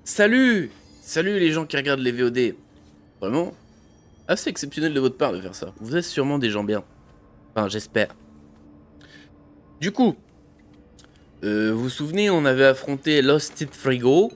Salut! Salut les gens qui regardent les VOD. Vraiment, assez exceptionnel de votre part de faire ça. Vous êtes sûrement des gens bien. Enfin, j'espère. Du coup, vous vous souvenez, on avait affronté Lost It Frigo.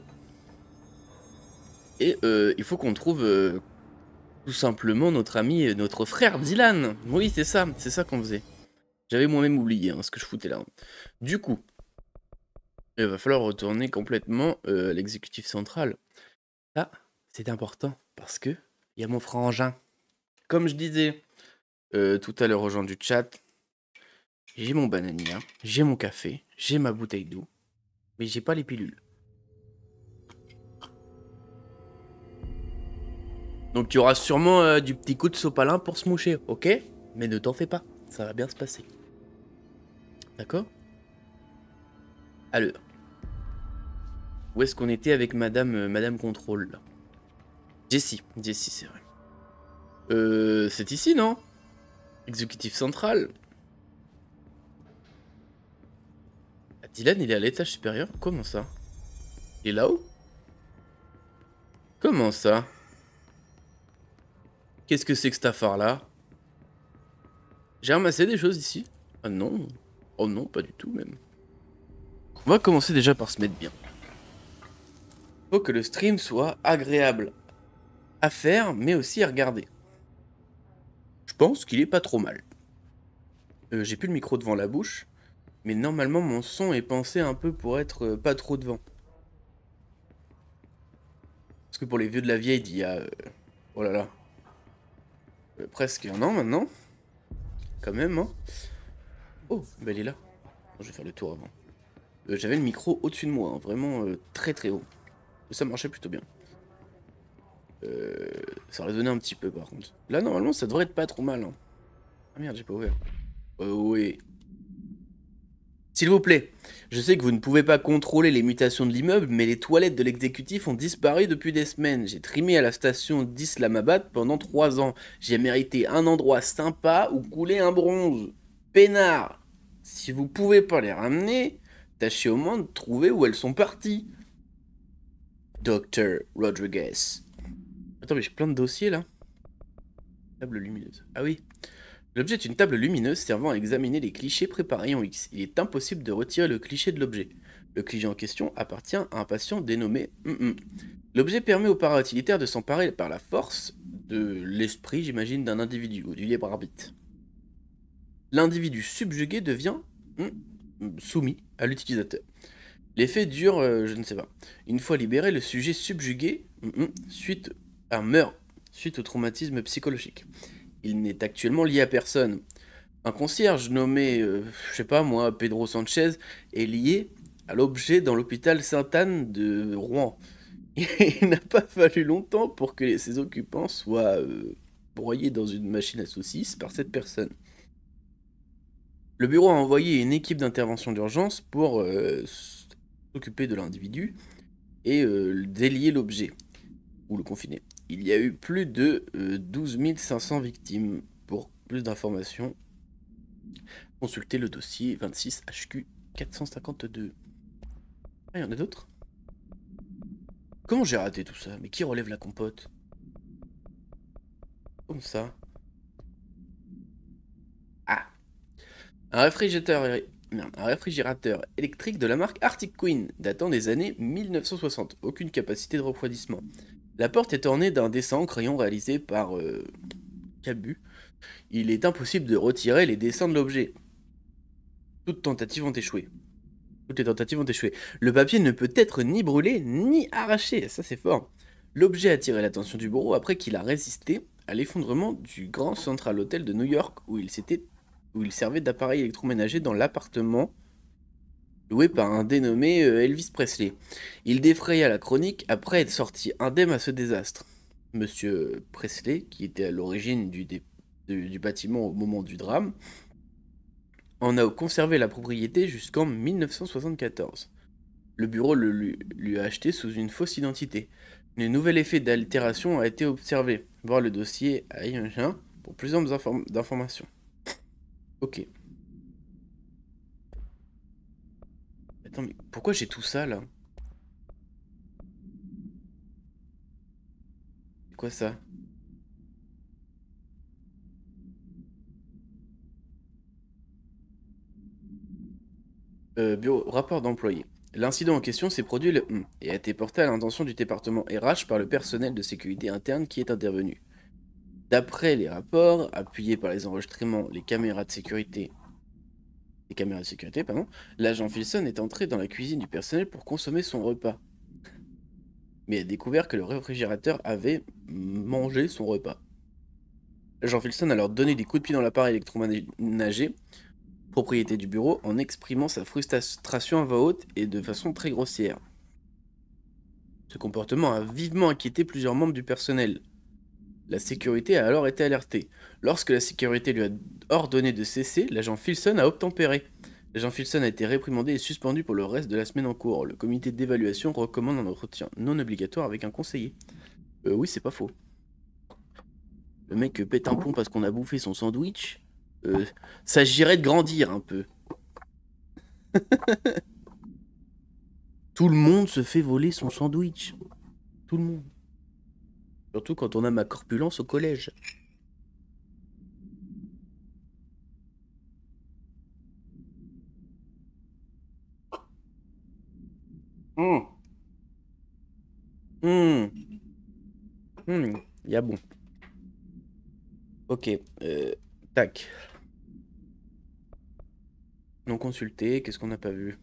Et il faut qu'on trouve tout simplement notre ami, notre frère Dylan. Oui, c'est ça qu'on faisait. J'avais moi-même oublié ce que je foutais là. Du coup, il va falloir retourner complètement à l'exécutif central. Là, c'est important parce que il y a mon frangin. Comme je disais tout à l'heure aux gens du chat, j'ai mon banania, j'ai mon café, j'ai ma bouteille d'eau, mais j'ai pas les pilules. Donc il y aura sûrement du petit coup de sopalin pour se moucher, ok? Mais ne t'en fais pas, ça va bien se passer. D'accord? Alors, où est-ce qu'on était avec Madame Contrôle là? Jessie, c'est vrai. C'est ici, non? Exécutif central. Ah, Dylan, il est à l'étage supérieur? Comment ça? Il est là-haut? Comment ça? Qu'est-ce que c'est que cette affaire-là? J'ai ramassé des choses ici? Ah non. Oh non, pas du tout même. On va commencer déjà par se mettre bien. Faut que le stream soit agréable à faire, mais aussi à regarder. Je pense qu'il est pas trop mal. J'ai plus le micro devant la bouche, mais normalement mon son est pensé un peu pour être pas trop devant. Parce que pour les vieux de la vieille d'il y a... oh là là. Presque un an maintenant. Quand même, hein. Oh, bah elle est là. Je vais faire le tour avant. J'avais le micro au-dessus de moi, vraiment très très haut. Et ça marchait plutôt bien. Ça résonnait un petit peu par contre. Là normalement ça devrait être pas trop mal. Hein. Ah merde, j'ai pas ouvert. Oui. S'il vous plaît, je sais que vous ne pouvez pas contrôler les mutations de l'immeuble, mais les toilettes de l'exécutif ont disparu depuis des semaines. J'ai trimé à la station d'Islamabad pendant 3 ans. J'ai mérité un endroit sympa où couler un bronze. Peinard, si vous pouvez pas les ramener, tâchez au moins de trouver où elles sont parties. Dr. Rodriguez. Attends, mais j'ai plein de dossiers là. Table lumineuse. Ah oui. L'objet est une table lumineuse servant à examiner les clichés préparés en X. Il est impossible de retirer le cliché de l'objet. Le cliché en question appartient à un patient dénommé L'objet permet au para-utilitaire de s'emparer par la force de l'esprit, j'imagine, d'un individu ou du libre arbitre. L'individu subjugué devient soumis à l'utilisateur. L'effet dure, je ne sais pas. Une fois libéré, le sujet subjugué meurt suite au traumatisme psychologique. Il n'est actuellement lié à personne. Un concierge nommé, je sais pas moi, Pedro Sanchez, est lié à l'objet dans l'hôpital Sainte-Anne de Rouen. Il n'a pas fallu longtemps pour que ses occupants soient broyés dans une machine à saucisses par cette personne. Le bureau a envoyé une équipe d'intervention d'urgence pour s'occuper de l'individu et délier l'objet, ou le confiner. Il y a eu plus de 12 500 victimes. Pour plus d'informations, consultez le dossier 26 HQ 452. Ah, il y en a d'autres? Comment j'ai raté tout ça? Mais qui relève la compote? Comme ça. Ah! Un réfrigérateur, un réfrigérateur électrique de la marque Arctic Queen, datant des années 1960. Aucune capacité de refroidissement. La porte est ornée d'un dessin en crayon réalisé par Cabu. Il est impossible de retirer les dessins de l'objet. Toutes tentatives ont échoué. Toutes les tentatives ont échoué. Le papier ne peut être ni brûlé ni arraché. Ça, c'est fort. L'objet a attiré l'attention du bureau après qu'il a résisté à l'effondrement du Grand Central Hotel de New York où il servait d'appareil électroménager dans l'appartement loué par un dénommé Elvis Presley. Il défraya la chronique après être sorti indemne à ce désastre. Monsieur Presley, qui était à l'origine du bâtiment au moment du drame, en a conservé la propriété jusqu'en 1974. Le bureau lui a acheté sous une fausse identité. Un nouvel effet d'altération a été observé. Voir le dossier à I1 pour plus d'informations. Ok. Attends, mais pourquoi j'ai tout ça là? quoi ça? Bureau, rapport d'employé. L'incident en question s'est produit le et a été porté à l'intention du département RH par le personnel de sécurité interne qui est intervenu. D'après les rapports, appuyés par les enregistrements, les caméras de sécurité, pardon, l'agent Filson est entré dans la cuisine du personnel pour consommer son repas, mais a découvert que le réfrigérateur avait mangé son repas. L'agent Filson a alors donné des coups de pied dans l'appareil électroménager, propriété du bureau, en exprimant sa frustration à voix haute et de façon très grossière. Ce comportement a vivement inquiété plusieurs membres du personnel. La sécurité a alors été alertée. Lorsque la sécurité lui a ordonné de cesser, l'agent Filson a obtempéré. L'agent Filson a été réprimandé et suspendu pour le reste de la semaine en cours. Le comité d'évaluation recommande un entretien non obligatoire avec un conseiller. Oui, c'est pas faux. Le mec pète un plomb parce qu'on a bouffé son sandwich. S'agirait de grandir un peu. Tout le monde se fait voler son sandwich. Tout le monde. Surtout quand on a ma corpulence au collège. Hum, hum, y a bon. Ok, tac. Non consulté, qu'est-ce qu'on n'a pas vu?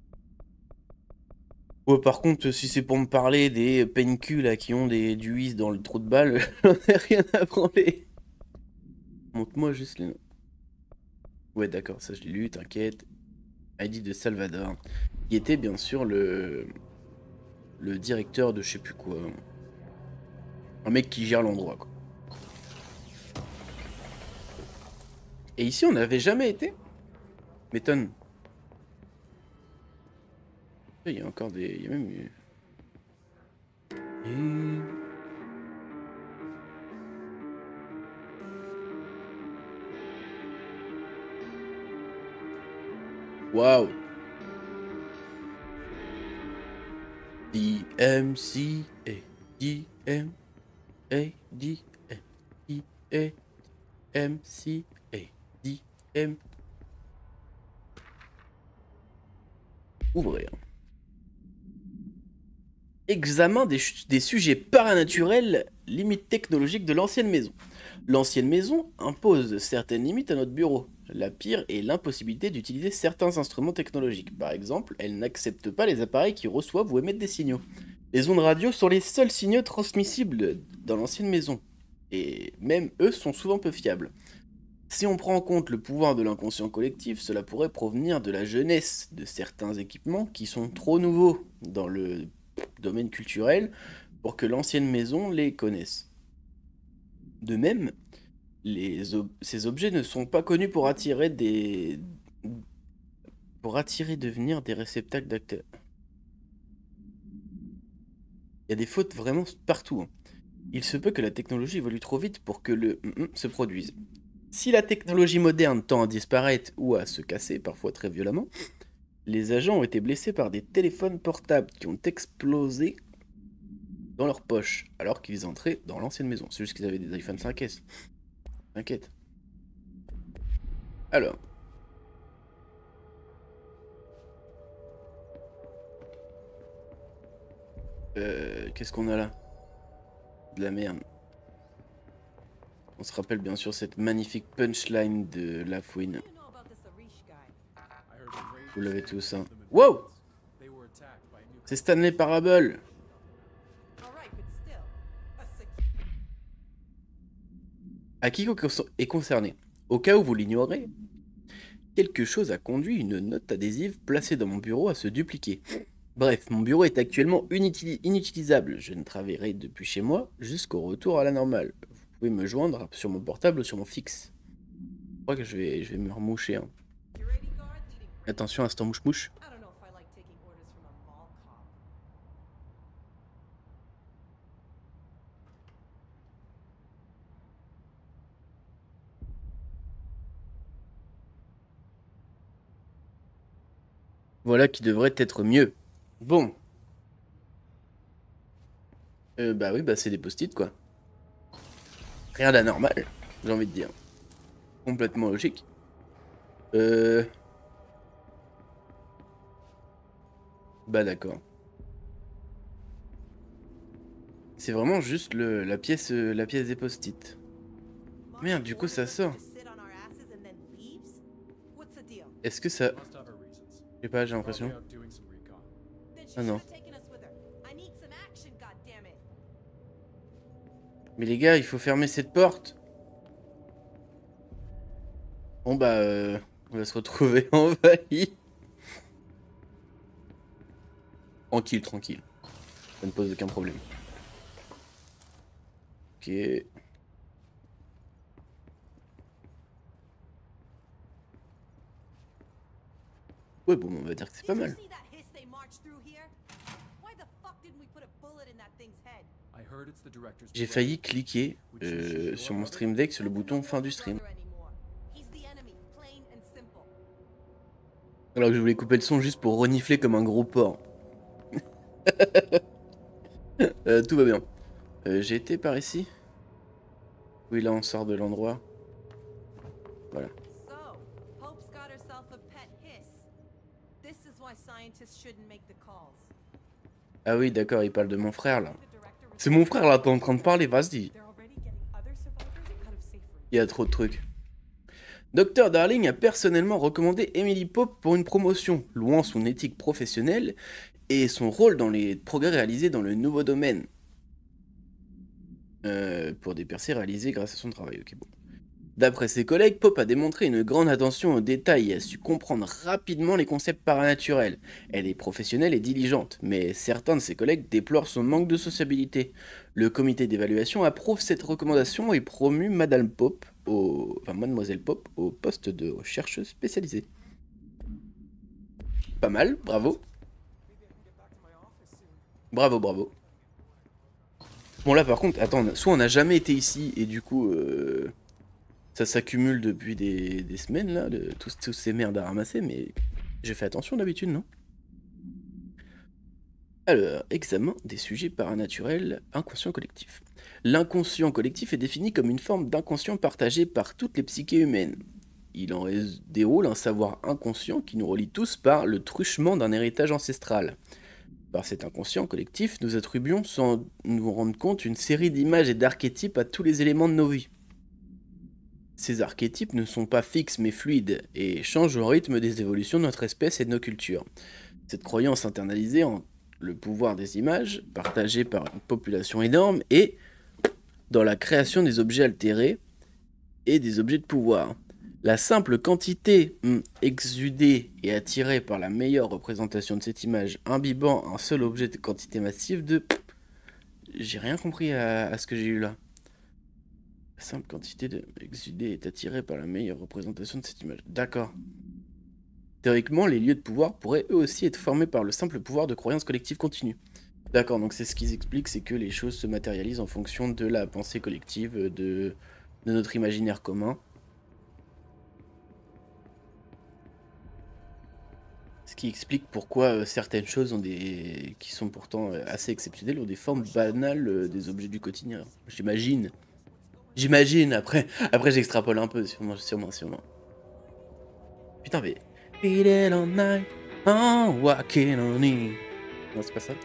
Ouais, par contre, si c'est pour me parler des PNQ là qui ont du whiz dans le trou de balle, j'en ai rien à branler. Montre-moi juste les noms. Ouais, d'accord, ça je l'ai lu, t'inquiète. Heidi de Salvador, qui était bien sûr le directeur de je sais plus quoi. Un mec qui gère l'endroit, quoi. Et ici, on n'avait jamais été? M'étonne. Il y a encore des... Il y a même eu... Waouh. DMCA. DMA. DMCA. DM. Ouvrir. Examen des sujets paranaturels, limites technologiques de l'ancienne maison. L'ancienne maison impose certaines limites à notre bureau. La pire est l'impossibilité d'utiliser certains instruments technologiques. Par exemple, elle n'accepte pas les appareils qui reçoivent ou émettent des signaux. Les ondes radio sont les seuls signaux transmissibles dans l'ancienne maison. Et même eux sont souvent peu fiables. Si on prend en compte le pouvoir de l'inconscient collectif, cela pourrait provenir de la jeunesse de certains équipements qui sont trop nouveaux dans le domaine culturel pour que l'ancienne maison les connaisse. De même, ces objets ne sont pas connus pour attirer devenir des réceptacles d'acteurs. Il y a des fautes vraiment partout, hein. Il se peut que la technologie évolue trop vite pour que le se produise. Si la technologie moderne tend à disparaître ou à se casser, parfois très violemment, les agents ont été blessés par des téléphones portables qui ont explosé dans leur poche alors qu'ils entraient dans l'ancienne maison. C'est juste qu'ils avaient des iPhone 5S. T'inquiète. Alors. Qu'est-ce qu'on a là? De la merde. On se rappelle bien sûr cette magnifique punchline de Lafouine. Vous l'avez tous, hein. Wow! C'est Stanley Parable! À quiconque est concerné, au cas où vous l'ignorez, quelque chose a conduit une note adhésive placée dans mon bureau à se dupliquer. Bref, mon bureau est actuellement inutilisable. Je ne travaillerai depuis chez moi jusqu'au retour à la normale. Vous pouvez me joindre sur mon portable ou sur mon fixe. Je crois que je vais me remoucher, hein. Attention, instant mouche-mouche. Voilà qui devrait être mieux. Bon. Bah oui, bah c'est des post-it, quoi. Rien d'anormal, j'ai envie de dire. Complètement logique. Bah d'accord. C'est vraiment juste la pièce des post-it. Merde, du coup ça sort. Est-ce que ça... Je sais pas, j'ai l'impression. Ah non. Mais les gars, il faut fermer cette porte. Bon bah, on va se retrouver envahi. Tranquille, tranquille. Ça ne pose aucun problème. Ok. Ouais, bon, on va dire que c'est pas mal. J'ai failli cliquer sur mon stream deck sur le bouton fin du stream. Alors que je voulais couper le son juste pour renifler comme un gros porc. Tout va bien. J'ai été par ici. Oui, là on sort de l'endroit. Voilà. Ah oui, d'accord, il parle de mon frère là. C'est mon frère là, t'es en train de parler, vas-y. Il y a trop de trucs. Dr Darling a personnellement recommandé Emily Pope pour une promotion, louant son éthique professionnelle et son rôle dans les progrès réalisés dans le nouveau domaine. Pour des percées réalisées grâce à son travail, ok bon. D'après ses collègues, Pope a démontré une grande attention aux détails et a su comprendre rapidement les concepts paranaturels. Elle est professionnelle et diligente, mais certains de ses collègues déplorent son manque de sociabilité. Le comité d'évaluation approuve cette recommandation et promue Madame Pope, Mademoiselle Pope, au poste de chercheuse spécialisée. Pas mal, bravo. Bravo, bravo. Bon là par contre, attends, soit on n'a jamais été ici et du coup... ça s'accumule depuis des semaines, là, tous ces merdes à ramasser, mais j'ai fait attention d'habitude, non? Alors, examen des sujets paranaturels, inconscient collectif. L'inconscient collectif est défini comme une forme d'inconscient partagé par toutes les psychés humaines. Il en déroule un savoir inconscient qui nous relie tous par le truchement d'un héritage ancestral. Par cet inconscient collectif, nous attribuons sans nous rendre compte une série d'images et d'archétypes à tous les éléments de nos vies. Ces archétypes ne sont pas fixes mais fluides et changent au rythme des évolutions de notre espèce et de nos cultures. Cette croyance internalisée en le pouvoir des images, partagée par une population énorme, et dans la création des objets altérés et des objets de pouvoir. La simple quantité exudée et attirée par la meilleure représentation de cette image, imbibant un seul objet de quantité massive de... J'ai rien compris à ce que j'ai eu là. La simple quantité exudée est attirée par la meilleure représentation de cette image. D'accord. Théoriquement, les lieux de pouvoir pourraient eux aussi être formés par le simple pouvoir de croyance collective continue. D'accord, donc c'est ce qu'ils expliquent, c'est que les choses se matérialisent en fonction de la pensée collective, de notre imaginaire commun. Ce qui explique pourquoi certaines choses ont qui sont pourtant assez exceptionnelles, ont des formes banales des objets du quotidien. J'imagine. J'imagine, après j'extrapole un peu, sûrement. Putain, mais... Beat all night, I'm walking on it. Non, c'est pas ça.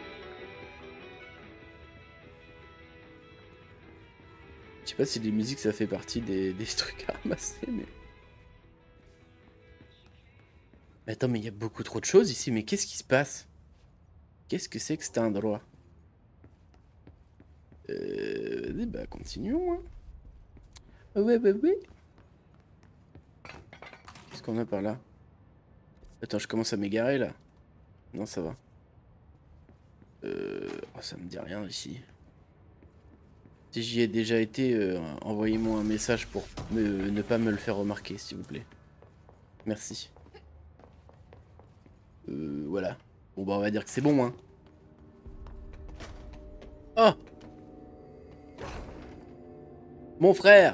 Je sais pas si les musiques ça fait partie des trucs à ramasser, mais... Attends, mais il y a beaucoup trop de choses ici, mais qu'est-ce qui se passe? Qu'est-ce que c'est que cet endroit? Bah continuons, hein. Ouais. Qu'est-ce qu'on a par là? Attends, je commence à m'égarer, là. Non, ça va. Oh, ça me dit rien, ici. Si j'y ai déjà été, envoyez-moi un message pour ne pas me le faire remarquer, s'il vous plaît. Merci. Voilà. Bon, bah, on va dire que c'est bon, hein. Oh! Mon frère!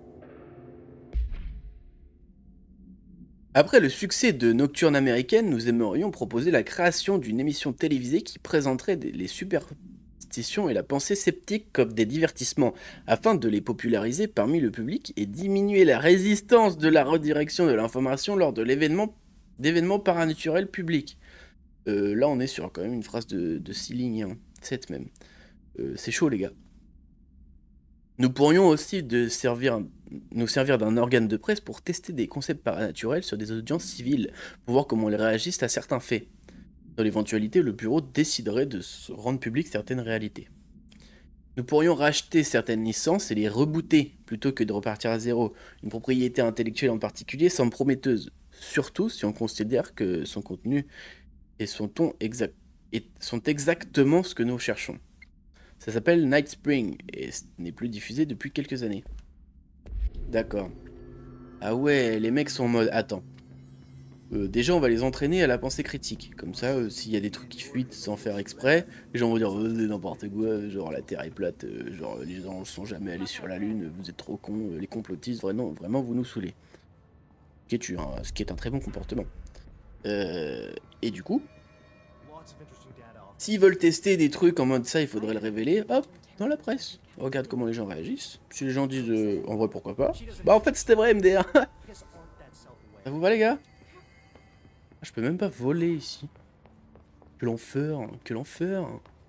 Après le succès de Nocturne américaine, nous aimerions proposer la création d'une émission télévisée qui présenterait les super superstitions et la pensée sceptique comme des divertissements, afin de les populariser parmi le public et diminuer la résistance de la redirection de l'information lors de d'événements paranaturels publics. Là, on est sur quand même une phrase de 6 lignes, hein, 7 même. C'est chaud, les gars. Nous pourrions aussi nous servir d'un organe de presse pour tester des concepts paranaturels sur des audiences civiles, pour voir comment ils réagissent à certains faits. Dans l'éventualité, le bureau déciderait de rendre public certaines réalités. Nous pourrions racheter certaines licences et les rebooter, plutôt que de repartir à zéro. Une propriété intellectuelle en particulier semble prometteuse, surtout si on considère que son contenu et son ton sont exactement ce que nous cherchons. Ça s'appelle Night Spring et n'est plus diffusé depuis quelques années. D'accord. Ah ouais, les mecs sont en mode... Attends. Déjà, on va les entraîner à la pensée critique. Comme ça, s'il y a des trucs qui fuitent sans faire exprès, les gens vont dire n'importe quoi, genre la Terre est plate, genre les gens ne sont jamais allés sur la Lune, vous êtes trop cons, les complotistes, vraiment vous nous saoulez. Ce qui est un très bon comportement. Et du coup, s'ils veulent tester des trucs en mode ça, il faudrait le révéler, hop, dans la presse. Regarde comment les gens réagissent. Si les gens disent en vrai pourquoi pas, bah en fait c'était vrai MDR. Ça vous va les gars? Je peux même pas voler ici. Que l'enfer, que l'enfer.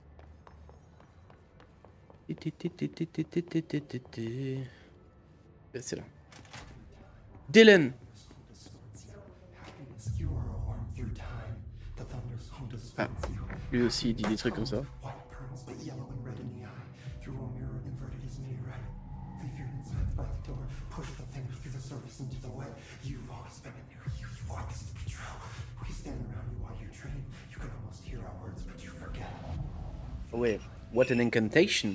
C'est là. Dylan. Ah, lui aussi il dit des trucs comme ça. Ouais, what an incantation.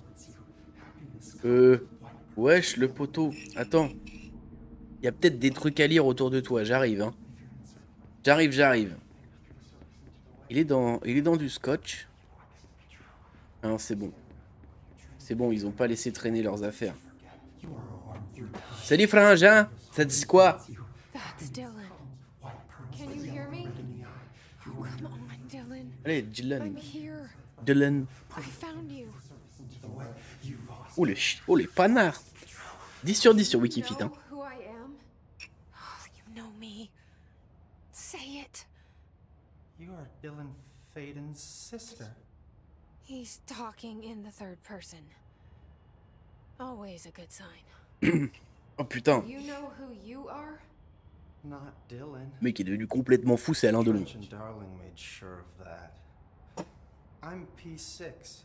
Wesh, le poteau. Attends. Il y a peut-être des trucs à lire autour de toi. J'arrive, hein. J'arrive. Il est dans du scotch. Ah, c'est bon. C'est bon, ils ont pas laissé traîner leurs affaires. Salut frangin, ça te dit quoi? Allez, Dylan. Oh les panards. 10 sur 10 sur Wikifeet, hein. You are Dylan Faden's sister. He's talking in the third person. Always a good sign. Oh putain. You know who you are? Not Dylan. Le mec est devenu complètement fou, c'est Alain Delon. Trench and Darling made sure of that. I'm P6.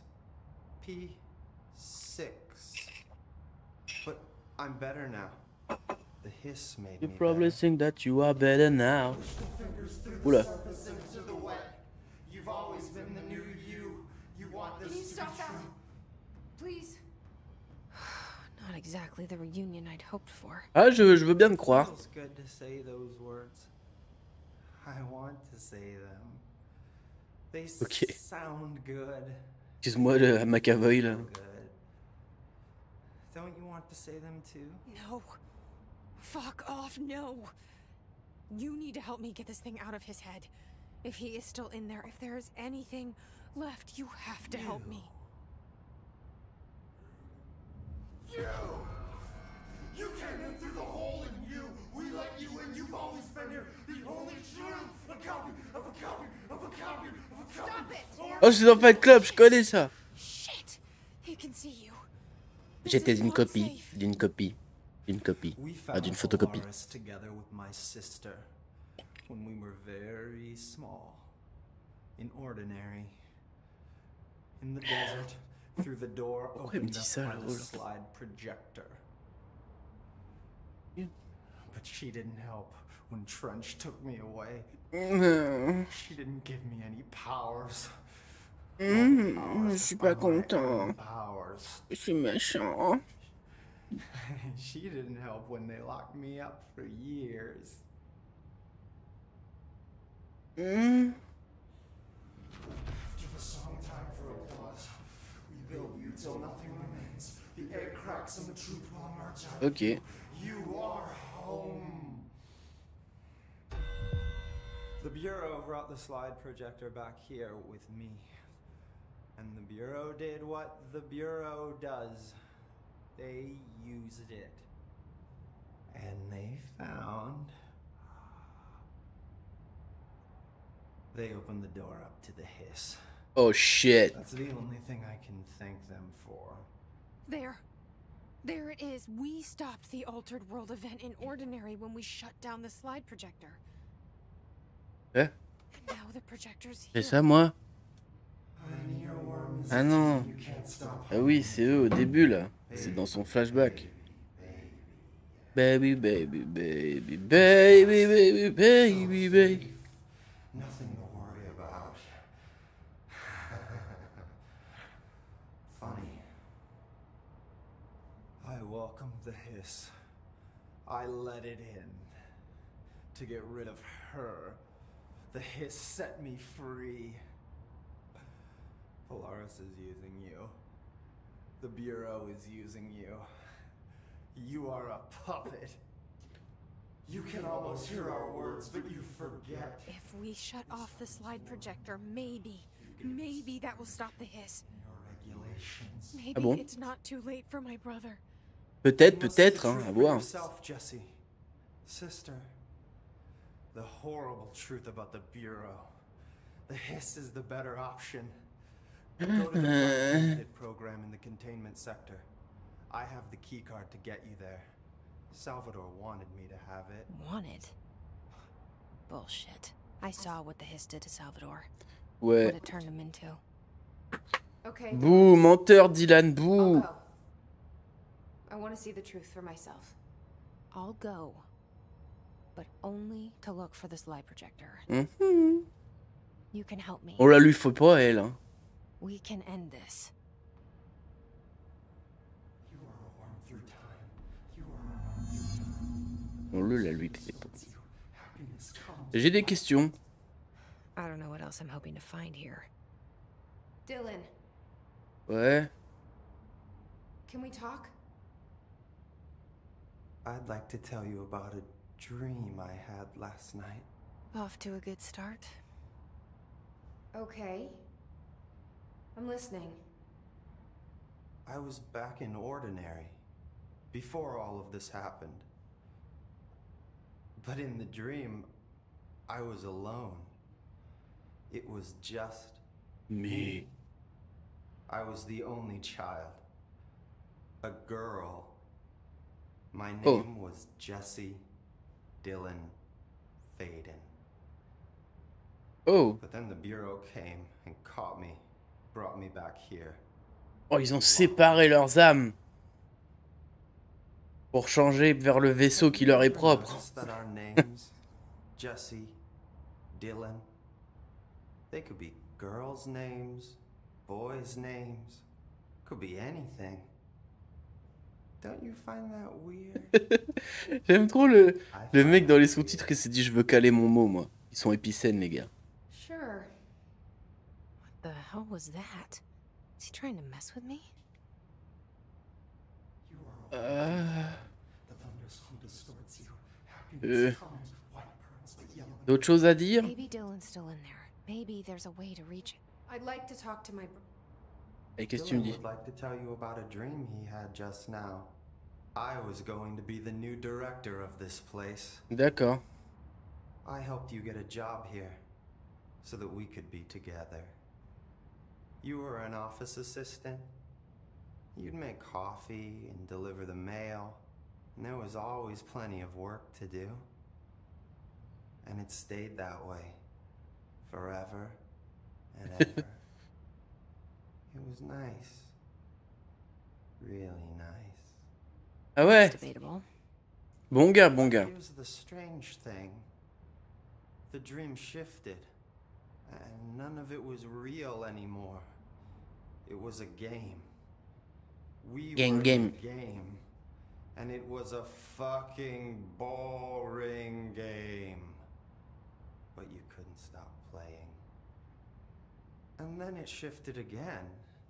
P6. But I'm better now. The hiss made You me probably better. think that you are better now. Oula. You've always been the new you. You want this Can you stop that? Please. Not exactly the reunion I'd hoped for. Ah, je veux bien te croire. Feels good to say those words. I want to say them. They Ok. sound good. Excuse-moi, le McAvoy là. Good. Don't you want to say them too? No. Fuck off, no. You need to help me get this thing out of his head. If he is still in there, if there is anything left, you have to help me. You came in through the hole in you. We let you in. You've always been here. The only truth. A copy of a copy of a copy of a copy. Stop it! Oh, c'est dans Fight Club, je connais ça. Shit! He can see you. J'étais une copie, d'une copie, d'une copie, d'une photocopie. Polaris together with my sister when we were very small, in ordinary, in the desert, through the door opened up by the slide projector. But she didn't help when Trench took me away. She didn't give me any powers. Je suis pas content. Powers. Je suis méchant. She didn't help when they locked me up for years. After the song time for applause, we build you till nothing remains. The egg cracks and the truth will emerge out. Ok. You are home. The Bureau brought the slide projector back here with me. And the Bureau did what the Bureau does. They used it. And they found... They opened the door up to the hiss. Oh shit. That's the only thing I can thank them for. There. There it is. We stopped the Altered World event in Ordinary when we shut down the slide projector. Eh? Now the projector's C'est here. ça moi? Ah non. Ah oui, c'est eux au début là. C'est dans son flashback. Baby, baby, baby, baby, baby, baby, baby. Nothing to worry about. Funny. I welcomed the hiss. I let it in. To get rid of her. The hiss set me free. Polaris is using you. The Bureau is using you. You are a puppet. You can almost hear our words, but you forget. If we shut off the slide projector, maybe that will stop the hiss. Your regulations. Maybe Ah bon? it's not too late for my brother. Peut-être, You must peut-être, see the hein, truth à for voir. yourself, Jesse. Sister. The horrible truth about the Bureau. The hiss is the better option. Go to the Limited program in the containment sector. I have the keycard to get you there. Salvador wanted me to have it. Wanted? Bullshit. I saw what the hiss did to Salvador. Ouais. What it turned him into. Okay. Bouh, menteur Dylan, I'll bouh. go. I want to see the truth for myself. I'll go. But only to look for the slide projector. Mhm. You can help me. On la lui faut pas elle. Hein. We can end this. You are a worm through time. You are a worm through time. On le la lui fait pas. Happiness comes. J'ai des questions. I don't know what else I'm hoping to find here. Dylan, Ouais. can we talk? I'd like to tell you about a dream I had last night. Off to a good start. Okay. I'm listening. I was back in Ordinary before all of this happened. But in the dream, I was alone. It was just Mais. I was the only child. A girl. My name Oh. was Jesse Dylan Faden. Oh. But then the Bureau came and caught me, brought me back here. Oh, ils ont séparé leurs âmes. Pour changer vers le vaisseau qui leur est propre. Notice that our names, Jesse, Dylan, they could be girls' names, boys' names, could be anything. Don't you find that weird? J'aime trop le mec dans les sous-titres qui s'est dit je veux caler mon mot moi. Ils sont épicènes les gars. Sure. What the hell was that? Is he trying to mess with me? The thunderstorm distorts you. Happiness comes, white pearls, but yellow. D'autres choses à dire? Maybe Dylan's still in there. Maybe there's a way to reach it. I'd like to talk to my Et qu'est-ce que tu me Dylan dis? would like to tell you about a dream he had just now. I was going to be the new director of this place. D'accord. I helped you get a job here so that we could be together. You were an office assistant. You'd make coffee and deliver the mail, and there was always plenty of work to do. And it stayed that way forever and ever. It was nice. Really nice. Ah ouais. Debatable. Bon gars, bon gars. Here's the strange thing. The dream shifted, and none of it was real anymore. It was a game. We Game, were game. the game, and it was a fucking boring game. But you couldn't stop playing. And then it shifted again.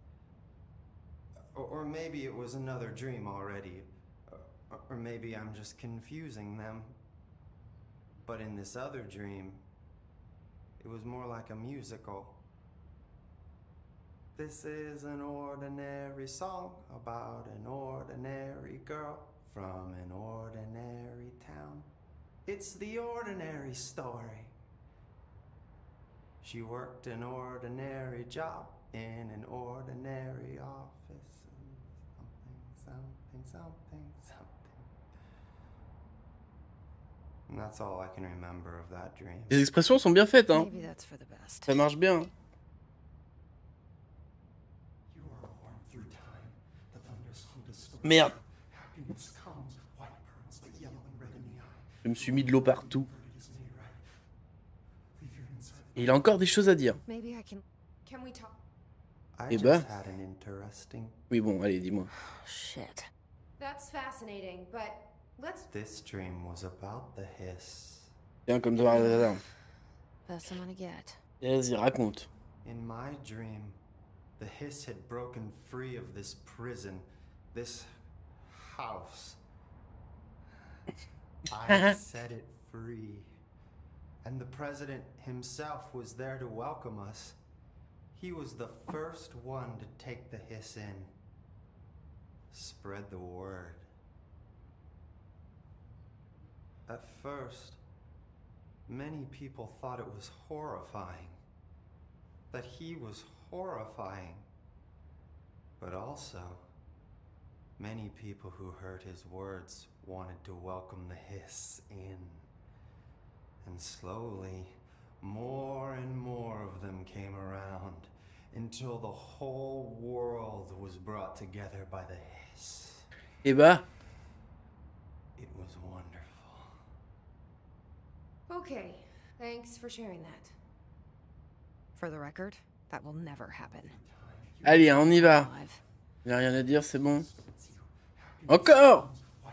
Or maybe it was another dream already. Or maybe I'm just confusing them. But in this other dream, it was more like a musical. This is an ordinary song about an ordinary girl from an ordinary town. It's the ordinary story. She worked an ordinary job in an ordinary office. Something. And that's all I can remember of that dream. Les expressions sont bien faites, hein. Maybe that's for the best. Ça marche bien. Merde. Je me suis mis de l'eau partout. Et il a encore des choses à dire. Maybe I can we talk? I Eh just ben. had an interesting. Oui, bon, allez, dis-moi. Shit. That's fascinating, but let's This dream was about the hiss. Tiens, comme ça. Best I'm gonna get. Vas-y, raconte. In my dream, the hiss had broken free of this prison, this house. I set it free. And the president himself was there to welcome us. He was the first one to take the hiss in. Spread the word. At first, many people thought it was horrifying. That he was horrifying. But also, many people who heard his words wanted to welcome the hiss in. And slowly, more and more of them came around until the whole world was brought together by the hiss. Eh bah. It was wonderful. Okay. Thanks for sharing that. For the record, that will never happen. Allez, on y va. Il n'y a rien à dire, c'est bon. Encore.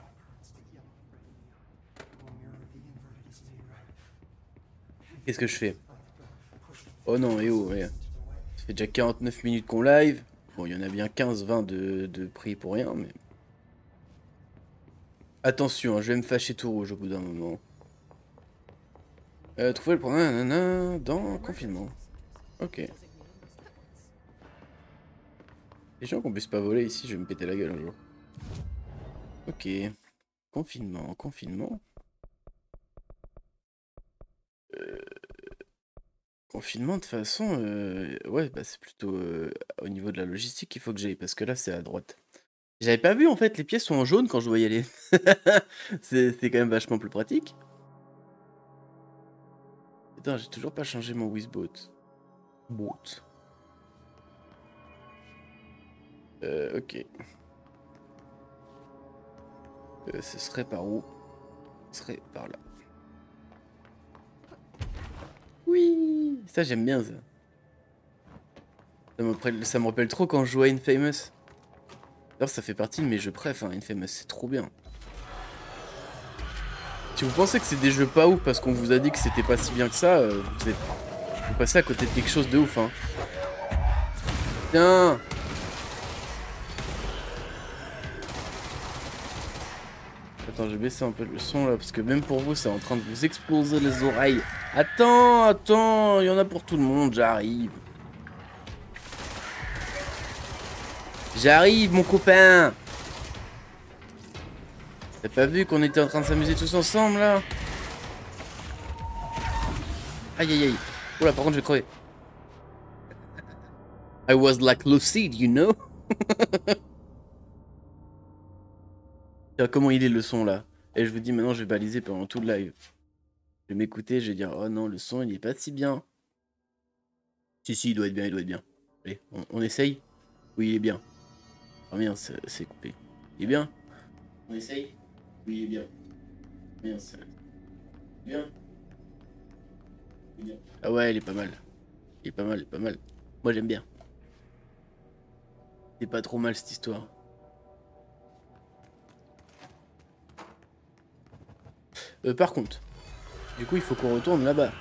Qu'est-ce que je fais? Oh non, et oh, ouais. Ça fait déjà 49 minutes qu'on live. Bon, il y en a bien 15-20 de prix pour rien, mais... Attention, hein, je vais me fâcher tout rouge au bout d'un moment. Trouver le problème dans confinement. Ok. Les gens qu'on puisse pas voler ici, je vais me péter la gueule un jour. Ok. Confinement. Confinement, de toute façon, ouais, bah c'est plutôt au niveau de la logistique qu'il faut que j'aille, parce que là, c'est à droite. J'avais pas vu, en fait, les pièces sont en jaune quand je dois y aller. C'est quand même vachement plus pratique. Putain, j'ai toujours pas changé mon Wizboat. Ok. Ce serait par où? Ce serait par là. Oui, ça j'aime bien ça. Ça me rappelle trop quand je jouais à Infamous. D'ailleurs ça fait partie de mes jeux préf, hein, Infamous, c'est trop bien. Si vous pensez que c'est des jeux pas ouf parce qu'on vous a dit que c'était pas si bien que ça, vous passez à côté de quelque chose de ouf, hein. Tiens. Attends, je vais baisser un peu le son là, parce que même pour vous, c'est en train de vous exploser les oreilles. Attends, il y en a pour tout le monde, j'arrive. J'arrive, mon copain. T'as pas vu qu'on était en train de s'amuser tous ensemble, là? Aïe, aïe, aïe. Oula, par contre, je vais crever. I was like lucid, you know? Comment il est le son là? Et je vous dis maintenant je vais baliser pendant tout le live. Je vais m'écouter, je vais dire oh non le son il est pas si bien. Si il doit être bien, il doit être bien. Allez, on essaye? Oui il est bien. Ah merde c'est coupé. Il est bien? On essaye? Oui il est bien. Merde c'est... Bien? Bien. Ah ouais il est pas mal. Il est pas mal. Moi j'aime bien. C'est pas trop mal cette histoire. Par contre, du coup, il faut qu'on retourne là-bas.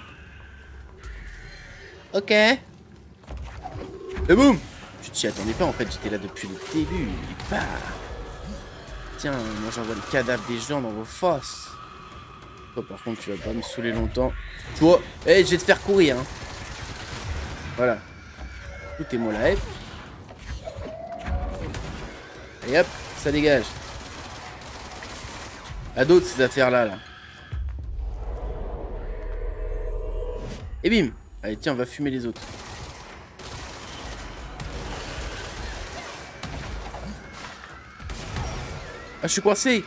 Ok. Et boum! Tu t'y attendais pas, en fait, j'étais là depuis le début. Et bah. Tiens, moi j'envoie le cadavre des gens dans vos fosses. Toi, par contre, tu vas pas me saouler longtemps. Toi, hey, je vais te faire courir, hein. Voilà. Écoutez-moi la F. Et hop, ça dégage. À d'autres ces affaires-là, là. Et bim. Allez, tiens, on va fumer les autres. Ah, je suis coincé.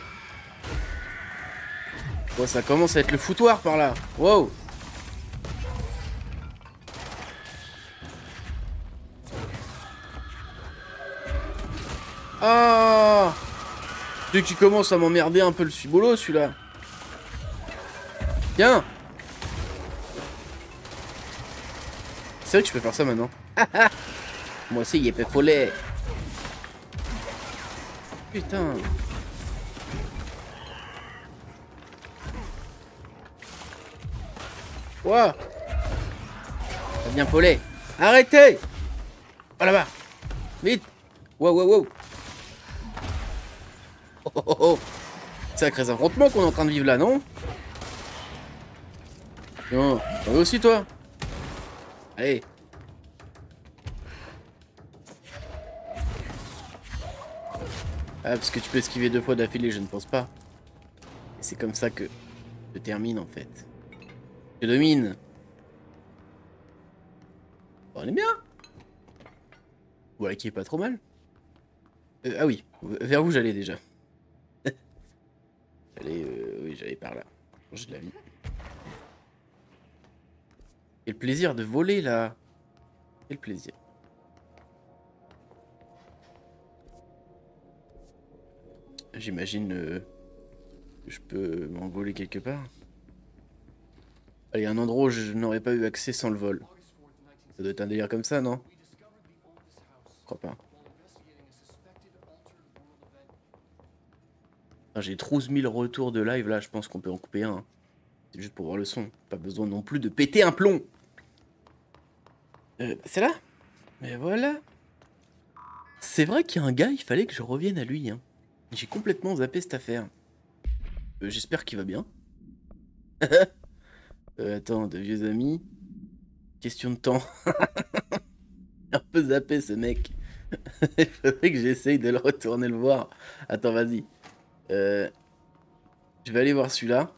Bon, ça commence à être le foutoir par là. Wow. Ah, celui qui commence à m'emmerder un peu le cibolo, celui-là. Tiens. C'est vrai que je peux faire ça maintenant. Moi aussi, il est pas follet. Putain. Ouah. Ça devient follet. Arrêtez. Oh là-bas. Vite. Wow, wow, wow. Oh, oh, oh, oh. Sacrés affrontements qu'on est en train de vivre là, non? Non, t'en veux aussi, toi? Allez. Ah, parce que tu peux esquiver 2 fois d'affilée, je ne pense pas. Et c'est comme ça que je termine, en fait. Je domine. Bon, on est bien. Voilà qui est pas trop mal. Ah oui, vers où j'allais déjà? Oui, j'allais par là. J'ai de la vie. Quel plaisir de voler là. Quel plaisir. J'imagine que je peux m'envoler quelque part. Allez, un endroit où je n'aurais pas eu accès sans le vol. Ça doit être un délire comme ça, non? Je crois pas. J'ai 12 000 retours de live là, je pense qu'on peut en couper un. C'est juste pour voir le son. Pas besoin non plus de péter un plomb. C'est là? Mais voilà. C'est vrai qu'il y a un gars, il fallait que je revienne à lui. Hein. J'ai complètement zappé cette affaire. J'espère qu'il va bien. Attends, de vieux amis. Question de temps. Un peu zappé ce mec. Il faudrait que j'essaye de le retourner le voir. Attends, vas-y. Je vais aller voir celui-là.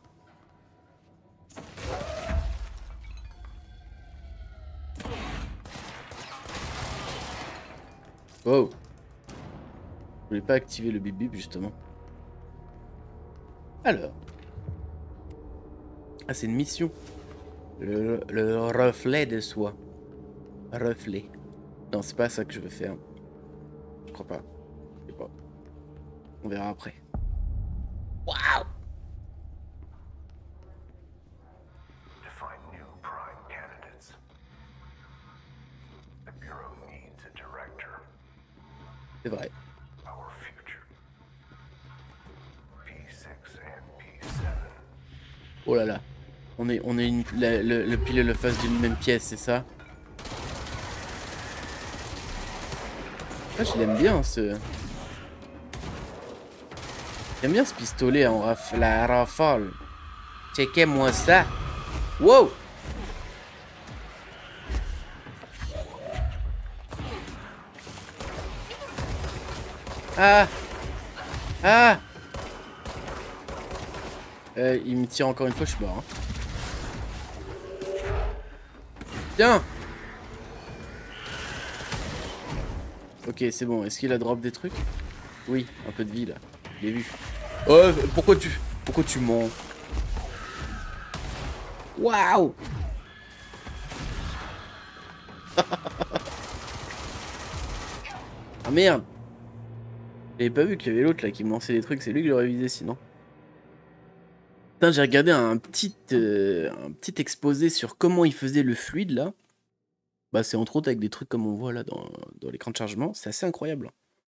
Wow. Je voulais pas activer le bip bip justement. Alors. Ah, c'est une mission. Le reflet de soi. Reflet. Non, c'est pas ça que je veux faire. Je crois pas. Je sais pas. On verra après. Waouh! C'est vrai. Oh là là. On est le pile et le face d'une même pièce, c'est ça? Ah, je l'aime bien ce... J'aime bien ce pistolet en la rafale. Checkez-moi ça. Wow! Ah! Ah! Il me tire encore une fois, je suis mort. Hein. Tiens! Ok, c'est bon. Est-ce qu'il a drop des trucs? Oui, un peu de vie là. Je l'ai vu. Oh, pourquoi tu mens? Waouh! Ah merde! J'avais pas vu qu'il y avait l'autre là qui me lançait des trucs, c'est lui que j'aurais visé sinon. Putain, j'ai regardé un petit exposé sur comment il faisait le fluide là. Bah c'est entre autres avec des trucs comme on voit là dans l'écran de chargement, c'est assez incroyable.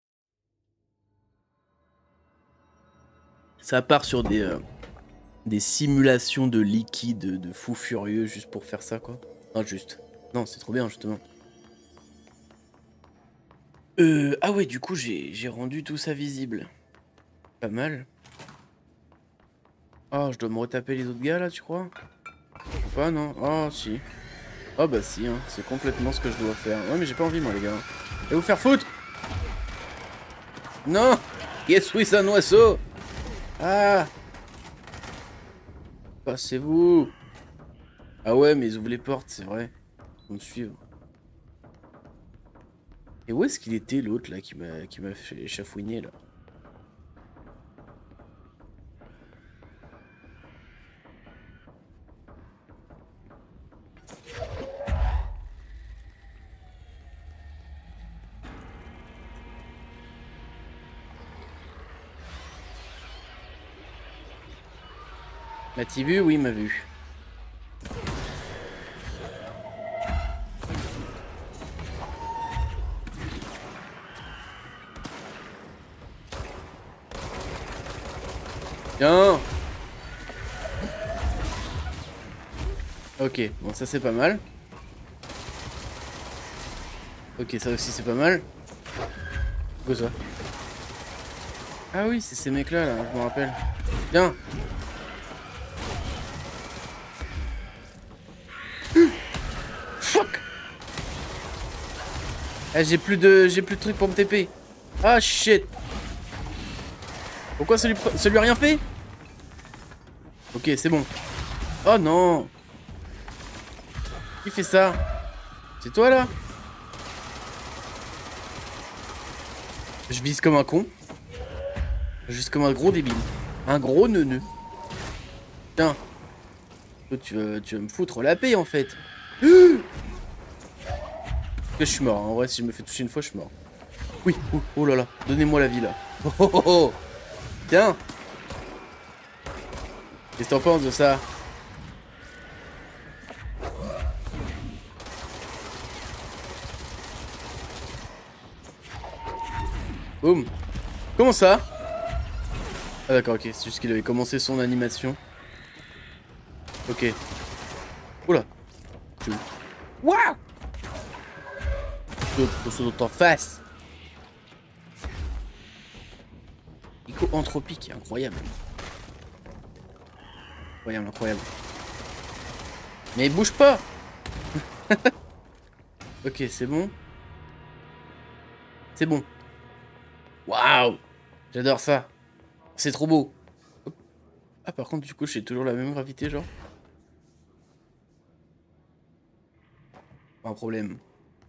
Ça part sur des simulations de liquide de fou furieux juste pour faire ça quoi. Non juste. Non c'est trop bien justement. Ah ouais du coup j'ai rendu tout ça visible. Pas mal. Oh je dois me retaper les autres gars là tu crois? Ou pas non? Oh si. Oh bah si hein, c'est complètement ce que je dois faire. Ouais mais j'ai pas envie moi les gars. Et vous faire foutre! Non. Yes, oui, c'est un oiseau. Ah. Passez-vous. Ah ouais, mais ils ouvrent les portes, c'est vrai. Ils vont me suivre. Et où est-ce qu'il était l'autre là qui m'a fait chafouiner là? M'a-t-il vu? Oui, il m'a vu. Tiens. Ok, bon ça c'est pas mal. Ok, ça aussi c'est pas mal. Quoi ça? Ah oui, c'est ces mecs là, je me rappelle. Tiens. Fuck. Ah, j'ai plus de trucs pour me TP. Ah shit. Pourquoi ça lui a rien fait? Ok, c'est bon. Oh non. Qui fait ça? C'est toi là? Je vise comme un con. Juste comme un gros débile. Un gros neuneu. Tiens. Tu vas me foutre la paix en fait. Je suis mort. En vrai, si je me fais toucher une fois, je suis mort. Oui. Oh, oh là là. Donnez-moi la vie là. Oh oh oh, oh. Tiens. Qu'est-ce que t'en penses de ça? Boum. Comment ça? Ah d'accord, ok. C'est juste qu'il avait commencé son animation. Ok. Oula. Waouh. Je saute en face. Éco-anthropique, incroyable. Incroyable, incroyable. Mais bouge pas. Ok, c'est bon. C'est bon. Waouh. J'adore ça. C'est trop beau. Hop. Ah par contre du coup j'ai toujours la même gravité genre. Pas un problème.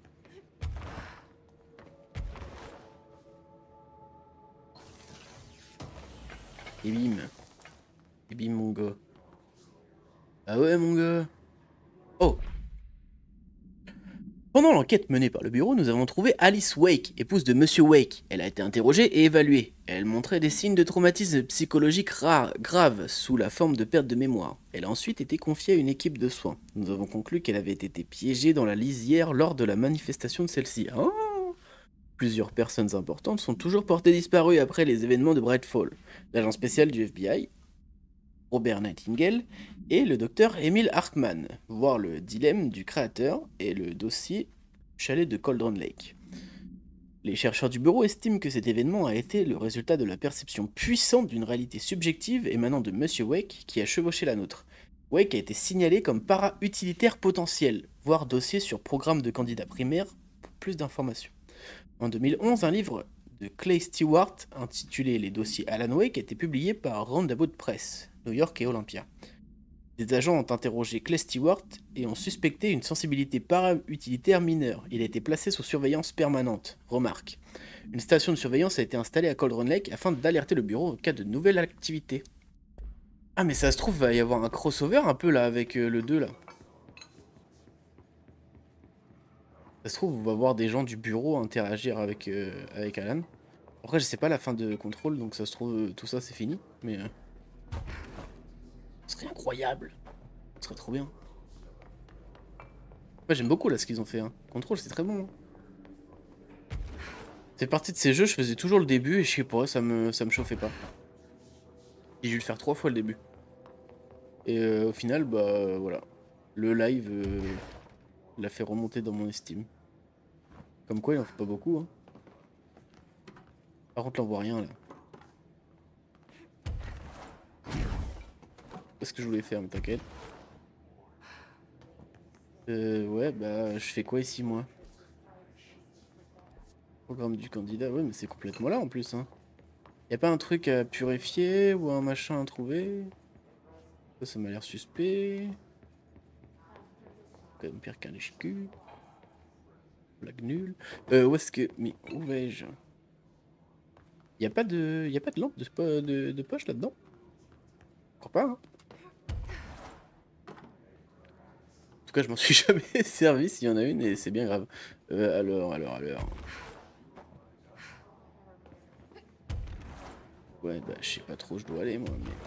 Et bim. Et bim mon gars. Ah ouais mon gars. Oh. Pendant l'enquête menée par le bureau, nous avons trouvé Alice Wake, épouse de Monsieur Wake. Elle a été interrogée et évaluée. Elle montrait des signes de traumatisme psychologique graves sous la forme de perte de mémoire. Elle a ensuite été confiée à une équipe de soins. Nous avons conclu qu'elle avait été piégée dans la lisière lors de la manifestation de celle-ci. Oh. Plusieurs personnes importantes sont toujours portées disparues après les événements de Bright Fall. L'agent spécial du FBI, Robert Nightingale, et le docteur Emil Hartmann, voir le dilemme du créateur et le dossier chalet de Cauldron Lake. Les chercheurs du bureau estiment que cet événement a été le résultat de la perception puissante d'une réalité subjective émanant de Monsieur Wake qui a chevauché la nôtre. Wake a été signalé comme para-utilitaire potentiel, voire dossier sur programme de candidat primaire pour plus d'informations. En 2011, un livre de Clay Stewart intitulé Les dossiers Alan Wake a été publié par Roundabout Press, New York et Olympia. Des agents ont interrogé Clay Stewart et ont suspecté une sensibilité para-utilitaire mineure. Il a été placé sous surveillance permanente. Remarque. Une station de surveillance a été installée à Cauldron Lake afin d'alerter le bureau en cas de nouvelle activité. Ah mais ça se trouve, va y avoir un crossover un peu là avec le 2 là. Ça se trouve, on va voir des gens du bureau interagir avec Alan. Après je sais pas la fin de Control, donc ça se trouve tout ça c'est fini, mais... Ce serait incroyable. Ce serait trop bien. Ouais, j'aime beaucoup là ce qu'ils ont fait. Hein. Control, c'est très bon. Hein. C'est partie de ces jeux, je faisais toujours le début et je sais pas, ça me chauffait pas. J'ai dû le faire 3 fois le début. Et au final, bah voilà. Le live l'a fait remonter dans mon estime. Comme quoi, il en fait pas beaucoup. Hein. Par contre, là, on voit rien là. Qu'est-ce que je voulais faire, mais t'inquiète. Ouais, bah, je fais quoi ici, moi? Programme du candidat, ouais, mais c'est complètement là en plus. Hein. Y a pas un truc à purifier ou un machin à trouver? Ça m'a l'air suspect. Quand même pire qu'un lèche-cul. Blague nulle. Où est-ce que... Mais où vais-je? Y a pas de lampe de poche là-dedans? Je crois pas, hein. En tout cas, je m'en suis jamais servi s'il y en a une et c'est bien grave. Alors. Ouais, bah, je sais pas trop où je dois aller, moi, mais...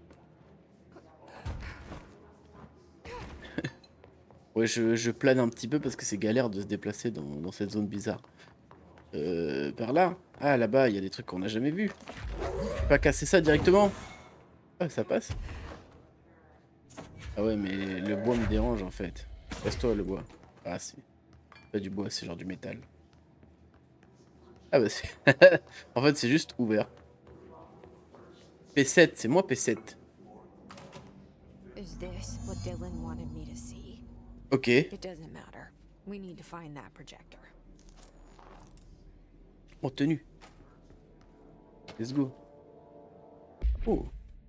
Ouais, je plane un petit peu parce que c'est galère de se déplacer dans cette zone bizarre. Par là? Ah, là-bas, il y a des trucs qu'on n'a jamais vus. Je peux pas casser ça directement? Ah, ça passe? Ah ouais, mais le bois me dérange, en fait. Casse-toi, le bois. Ah, c'est pas du bois, c'est genre du métal. Ah bah, c'est... En fait, c'est juste ouvert. P7, c'est moi P7. Is this what Dylan wanted me to see? Ok. It doesn't matter. We need to find that projector. En tenue. Let's go. Oh.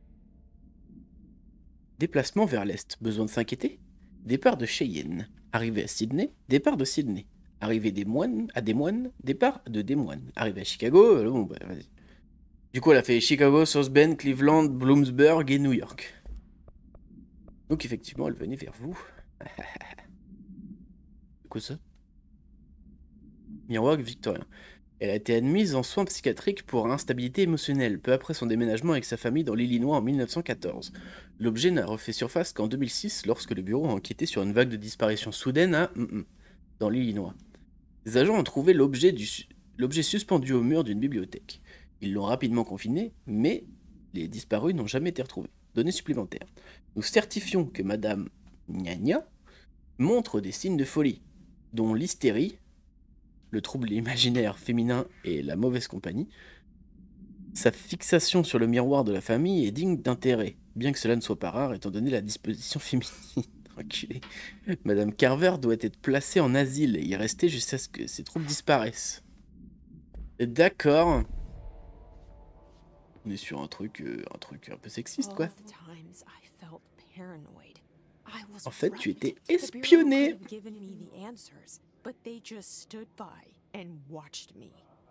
Déplacement vers l'est. Besoin de s'inquiéter? Départ de Cheyenne. Arrivée à Sydney. Départ de Sydney. Arrivée des moines à Des Moines. Départ de Des Moines. Arrivée à Chicago. Bon, bah, vas-y. Du coup, elle a fait Chicago, South Bend, Cleveland, Bloomsburg et New York. Donc, effectivement, elle venait vers vous. C'est quoi ça? Miroir victorien. Elle a été admise en soins psychiatriques pour instabilité émotionnelle, peu après son déménagement avec sa famille dans l'Illinois en 1914. L'objet n'a refait surface qu'en 2006, lorsque le bureau a enquêté sur une vague de disparitions soudaines dans l'Illinois. Les agents ont trouvé l'objet suspendu au mur d'une bibliothèque. Ils l'ont rapidement confiné, mais les disparus n'ont jamais été retrouvés. Données supplémentaires. Nous certifions que Madame Gna montre des signes de folie, dont l'hystérie, le trouble imaginaire féminin et la mauvaise compagnie. Sa fixation sur le miroir de la famille est digne d'intérêt, bien que cela ne soit pas rare étant donné la disposition féminine. Enculé. Madame Carver doit être placée en asile et y rester jusqu'à ce que ses troubles disparaissent. D'accord. On est sur un truc un peu sexiste, quoi. En fait, tu étais espionné. But they just stood by and watched me.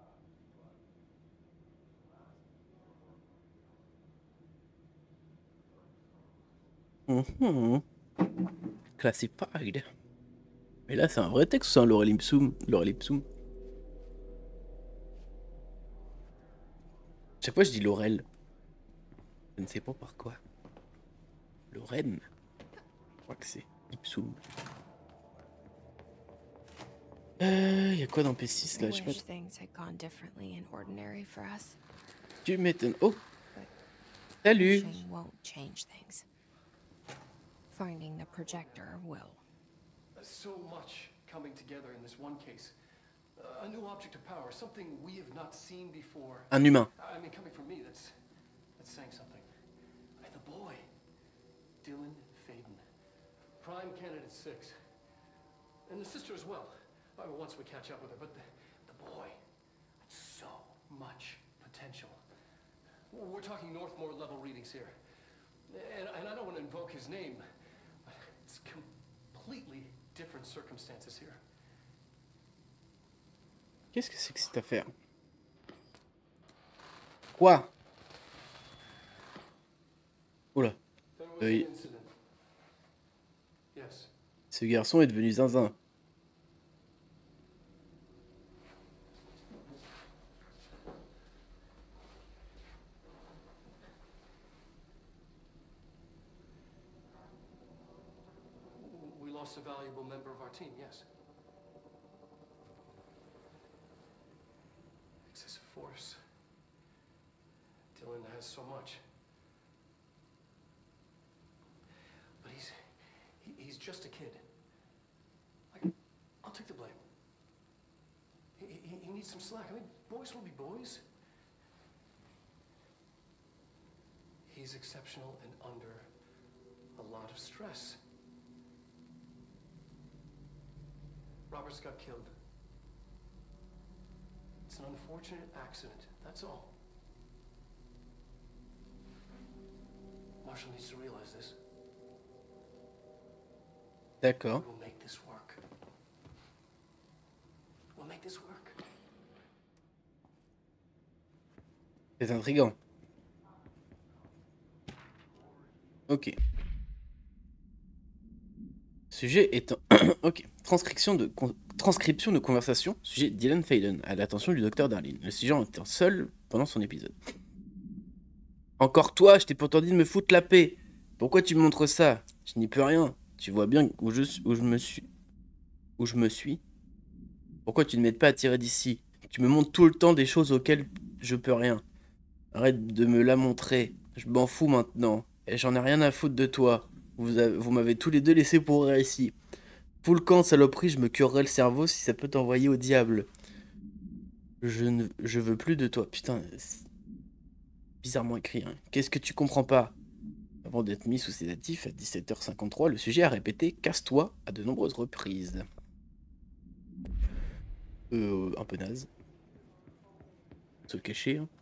Classified. Mais là, c'est un vrai texte, c'est un Laurel Ipsum. Chaque fois, je dis Laurel. Je ne sais pas pourquoi. Lorraine. Je crois que c'est Ipsum. Y a quoi dans P6 là? Je sais pas. Tu m'étonnes. Oh! Salut! Finding the projector will. So much coming together in this one case. A new object of power, something we have not seen before. Un humain. I mean, coming from me, that's saying something. And the boy, Dylan Faden, prime candidate 6, and the sister as well. Once we catch up with her, but the boy, so much potential. We're talking Northmore level readings here, and I don't want to invoke his name. It's completely different circumstances here. Qu'est-ce que c'est que cette affaire? Quoi? Oula. Ce garçon est devenu zinzin. A valuable member of our team, yes. Excessive force. Dylan has so much. But he's just a kid. I'll take the blame. He needs some slack. I mean, boys will be boys. He's exceptional and under a lot of stress. Roberts got killed. It's an unfortunate accident, that's all. Marshall needs to realize this. D'accord. We'll make this work. We'll make this work. C'est intriguant. Ok. Sujet étant... ok. Transcription de conversation. Sujet Dylan Faden. À l'attention du docteur Darlene. Le sujet étant seul pendant son épisode. Encore toi, je t'ai pourtant dit de me foutre la paix. Pourquoi tu me montres ça? Je n'y peux rien. Tu vois bien où je me suis. Pourquoi tu ne m'aides pas à tirer d'ici? Tu me montres tout le temps des choses auxquelles je peux rien. Arrête de me la montrer. Je m'en fous maintenant. Et j'en ai rien à foutre de toi. Vous m'avez tous les deux laissé pourrir ici. Fous le camp, saloperie, je me curerai le cerveau si ça peut t'envoyer au diable. Je veux plus de toi. Putain, c'est bizarrement écrit. Hein. Qu'est-ce que tu comprends pas? Avant d'être mis sous sédatif à 17h53, le sujet a répété « Casse-toi » à de nombreuses reprises. Un peu naze. Se cacher, hein.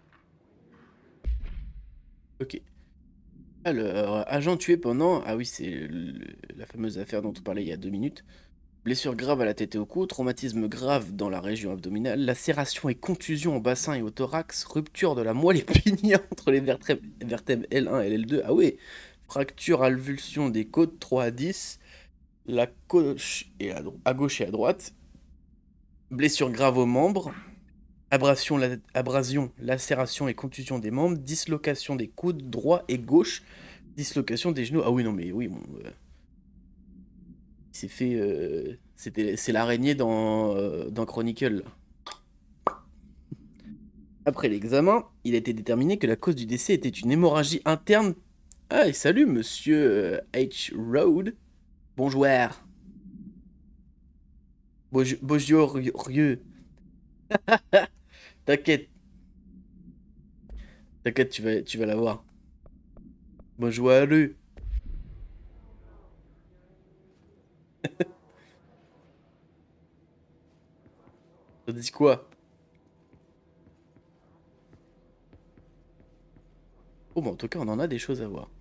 Ok. Alors, agent tué pendant... Ah oui, c'est la fameuse affaire dont on parlait il y a 2 minutes. Blessure grave à la tête et au cou, traumatisme grave dans la région abdominale, lacération et contusion au bassin et au thorax, rupture de la moelle épinière entre les vertèbres L1 et L2. Ah oui, fracture à l'avulsion des côtes 3 à 10, la gauche et à gauche et à droite, blessure grave aux membres, abrasion, lacération et contusion des membres, dislocation des coudes droit et gauche, dislocation des genoux. Ah oui, non mais oui, bon... il s'est fait... c'est l'araignée dans Chronicle. Après l'examen, il a été déterminé que la cause du décès était une hémorragie interne. Ah, et salut, monsieur H. Road. Bonjour. Bonjour, rieux. T'inquiète. T'inquiète, tu vas la voir. Bonjour, lui. Ça dit quoi? Oh, bon, en tout cas, on en a des choses à voir.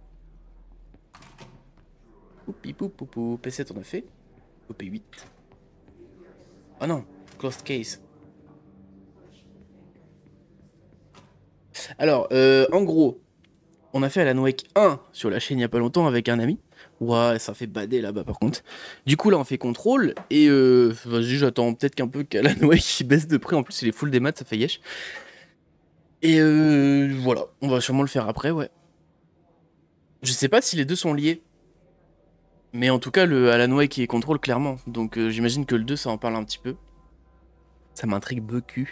Poupi poupou. P7, on a fait. Ou P8. Oh non, closed case. Alors, en gros, on a fait Alan Wake 1 sur la chaîne il y a pas longtemps avec un ami. Ouais, ça fait bader là-bas par contre. Du coup là on fait contrôle et vas-y, j'attends peut-être qu'un peu qu'Alan Wake il baisse de prix. En plus il est full des maths, ça fait yesh. Et voilà, on va sûrement le faire après, ouais. Je sais pas si les deux sont liés. Mais en tout cas le Alan Wake est contrôle clairement. Donc j'imagine que le 2 ça en parle un petit peu. Ça m'intrigue beaucoup.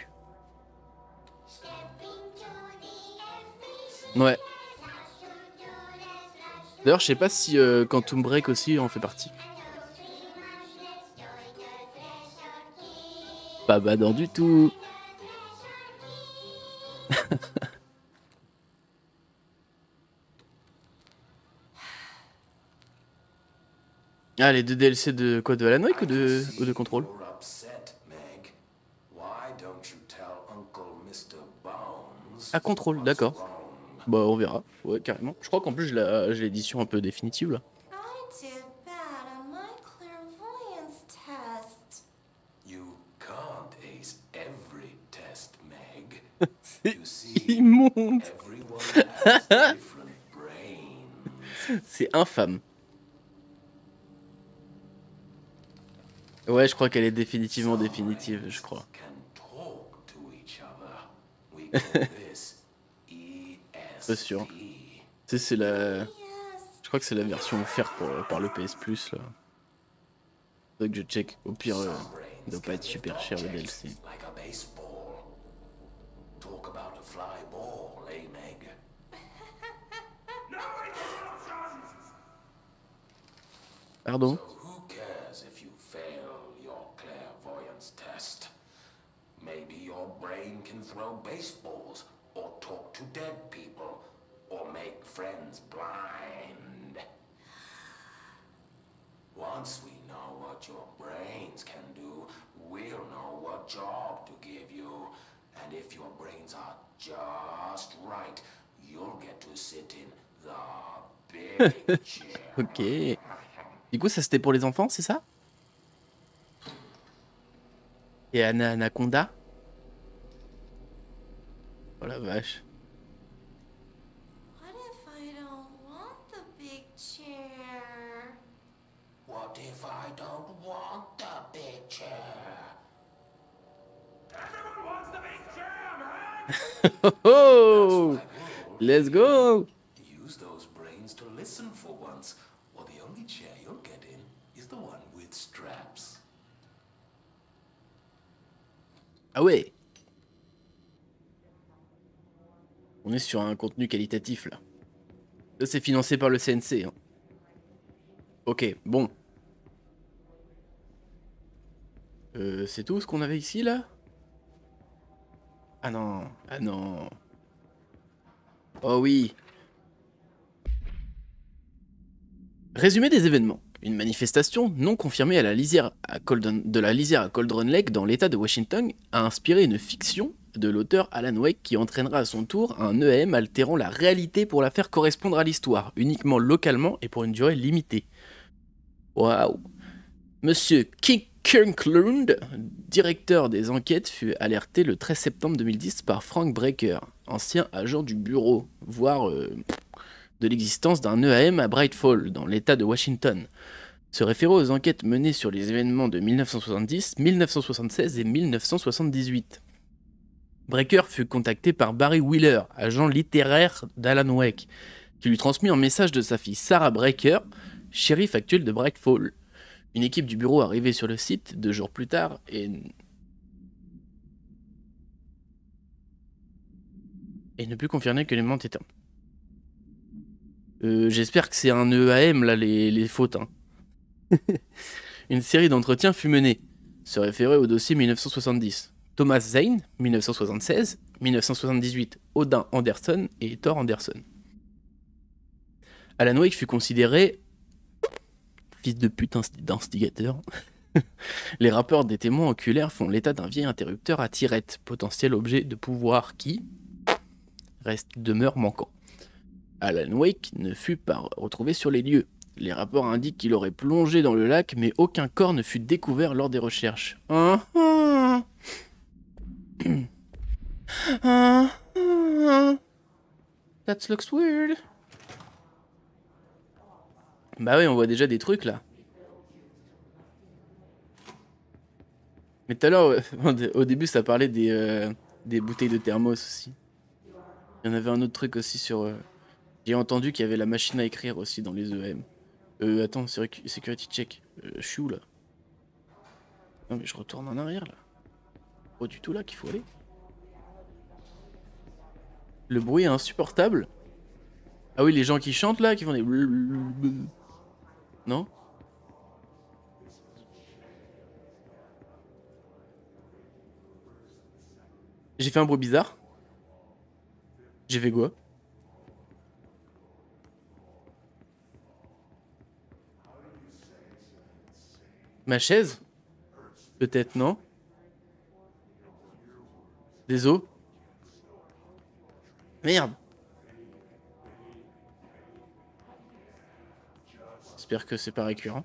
Ouais. D'ailleurs, je sais pas si Quantum Break aussi en fait partie. Pas badant du tout. Ah, les deux DLC de quoi? De Alan Wake ou de Control? Ah, Control, d'accord. Bah, on verra. Ouais, carrément. Je crois qu'en plus, j'ai l'édition un peu définitive, là. C'est immonde. C'est infâme. Ouais, je crois qu'elle est définitivement définitive, je crois. Pas sûr. Tu sais, c'est la... Je crois que c'est la version offerte par le PS Plus, là. Faudrait que je check. Au pire, il doit pas être super cher, le DLC. Pardon? Maybe your brain can throw baseballs, or talk to dead people, or make friends blind. Once we know what your brains can do, we'll know what job to give brains are just right, you'll get to sit in the big chair. Ok. Du coup, ça c'était pour les enfants, c'est ça? Et Anaconda? Oh la vache. What if I don't want the big chair? What if I don't want the big chair? Everyone wants the big chair, right? Oh, let's go! Use those brains to listen for once, or the only chair you'll get in is the one with straps. Ah ouais. On est sur un contenu qualitatif là. Ça c'est financé par le CNC. Hein. Ok, bon. C'est tout ce qu'on avait ici là? Ah non, ah non. Oh oui. Résumé des événements. Une manifestation non confirmée à la lisière à de la lisière à Cauldron Lake dans l'état de Washington a inspiré une fiction de l'auteur Alan Wake qui entraînera à son tour un EAM altérant la réalité pour la faire correspondre à l'histoire, uniquement localement et pour une durée limitée. Waouh. Monsieur Kirklund, directeur des enquêtes, fut alerté le 13 septembre 2010 par Frank Breaker, ancien agent du bureau, voire de l'existence d'un EAM à Bright Falls, dans l'état de Washington. Se référer aux enquêtes menées sur les événements de 1970, 1976 et 1978. Breaker fut contacté par Barry Wheeler, agent littéraire d'Alan Wake, qui lui transmit un message de sa fille Sarah Breaker, shérif actuel de Bright Falls. Une équipe du bureau arrivait sur le site 2 jours plus tard et ne put confirmer que l'élément était j'espère que c'est un EAM là les fautes. Hein. Une série d'entretiens fut menée. Se référer au dossier 1970. Thomas Zane, 1976, 1978, Odin Anderson et Thor Anderson. Alan Wake fut considéré fils de pute d'instigateur. Les rapports des témoins oculaires font l'état d'un vieil interrupteur à tirette, potentiel objet de pouvoir qui demeure manquant. Alan Wake ne fut pas retrouvé sur les lieux. Les rapports indiquent qu'il aurait plongé dans le lac, mais aucun corps ne fut découvert lors des recherches. That looks weird. Bah oui, on voit déjà des trucs là. Mais tout à l'heure, au début, ça parlait des bouteilles de thermos aussi. Il y en avait un autre truc aussi sur... J'ai entendu qu'il y avait la machine à écrire aussi dans les EM. Attends, security check. Je suis où là? Non mais je retourne en arrière là. Pas du tout là qu'il faut aller. Le bruit est insupportable. Ah oui, les gens qui chantent là, qui font des... Non? J'ai fait un bruit bizarre. J'ai fait quoi? Ma chaise? Peut-être, non? Des os? Merde! J'espère que c'est pas récurrent.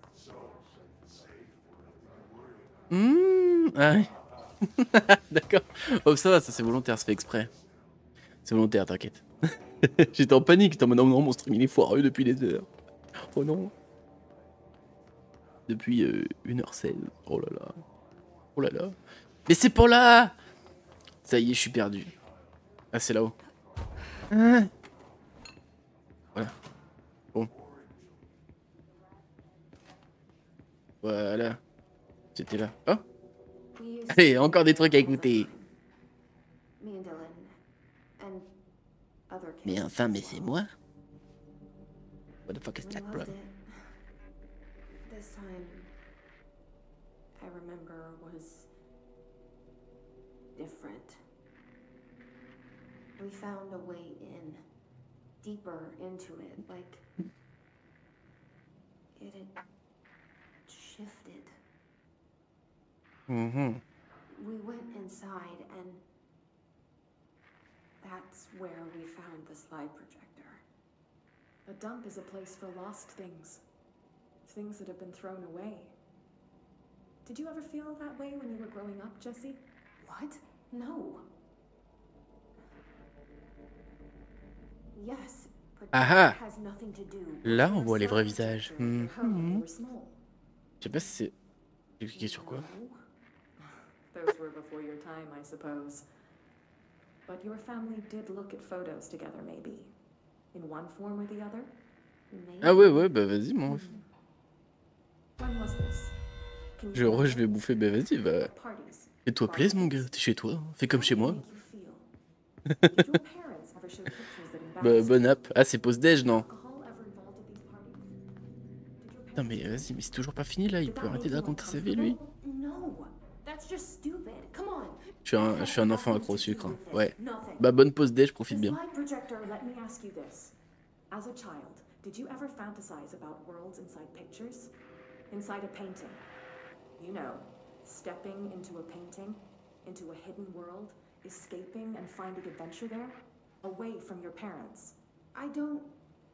Ah ouais. D'accord. Oh, ça va, ça c'est volontaire, ça fait exprès. C'est volontaire, t'inquiète. J'étais en panique, j'étais en mode non, mon stream il est foireux depuis des heures. Oh non. Depuis 1h16. Oh là là. Oh là là. Mais c'est pas là! Ça y est, je suis perdu. Ah, c'est là-haut. Ah. Voilà. Bon. Voilà. C'était là. Oh! Allez, encore des trucs à écouter. Mais enfin, mais c'est moi? What the fuck is that, bro? This time, I remember was different. We found a way in, deeper into it, like it had shifted. Mm-hmm. We went inside and That's where we found the slide projector. A dump is a place for lost things. Things that have been thrown away. Did you ever feel that way when you were growing up, Jesse? What? No. Yes, but Ah has nothing to do with là, on the voit les vrais slide visages. projector in your home when you were small. Je sais pas si c'est... J'ai cliqué sur quoi? Those were before your time, I suppose. But your family did look at photos together, maybe. In one form or the other? Maybe. Ah ouais, bah vas-y, mon ref. When was this? Can you Je remember? vais bouffer, bah vas-y, va... Parties. Fais-toi plaisir, mon gars, t'es chez toi, hein. Fais comme chez moi. Did your parents ever show pictures that Bah, embarrassed bonne app. Ah, c'est pause-déj, non? alcohol ever involved at these parties? Did your Putain, mais vas-y, mais c'est toujours pas fini, là. Il Did peut that arrêter de make you raconter sa vie, lui. uncomfortable? No, that's just stupid. Come on. Je suis un enfant accro au sucre, hein. Ouais. Nothing. Bah, bonne pause-déj, The profite bien. slide projector, let me ask you this. As a child, did you ever fantasize about worlds inside pictures? Inside a painting? You know, stepping into a painting, into a hidden world, escaping and finding adventure there, away from your parents. I don't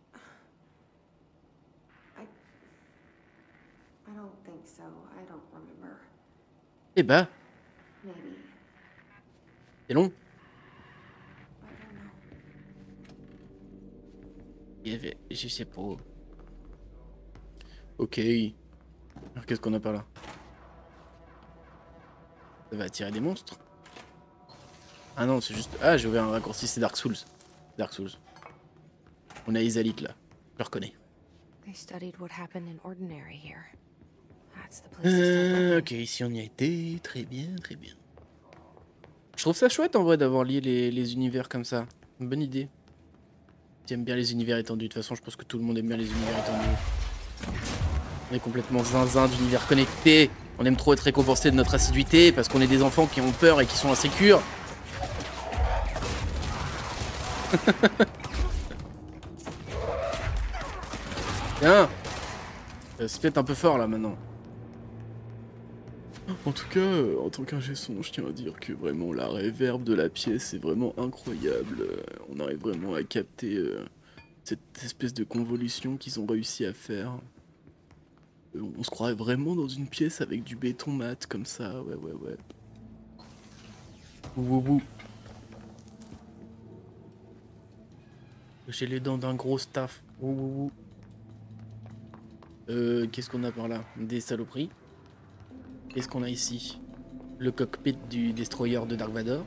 think so. I don't remember. Eh bah, Maybe. c'est long. I don't know. Il y avait... Je sais pas. Ok. Alors, qu'est-ce qu'on a par là? Ça va attirer des monstres? Ah non, c'est juste... Ah, j'ai ouvert un raccourci, c'est Dark Souls. Dark Souls. On a Isalit, là. Je le reconnais. They studied what happened in Ordinary here. That's the place to start looking. Ok, ici on y a été. Très bien, très bien. Je trouve ça chouette en vrai d'avoir lié les univers comme ça. Une bonne idée. J'aime bien les univers étendus. De toute façon, je pense que tout le monde aime bien les univers étendus. On est complètement zinzin d'univers connectés. On aime trop être récompensé de notre assiduité parce qu'on est des enfants qui ont peur et qui sont insécures. Tiens. C'est peut-être un peu fort là maintenant. En tout cas, en tant qu'ingé son, je tiens à dire que vraiment la réverb de la pièce est vraiment incroyable. On arrive vraiment à capter cette espèce de convolution qu'ils ont réussi à faire. On se croirait vraiment dans une pièce avec du béton mat comme ça, ouais. Ouh. J'ai les dents d'un gros staff. Ouh. Qu'est-ce qu'on a par là? Des saloperies. Qu'est-ce qu'on a ici? Le cockpit du destroyer de Dark Vador.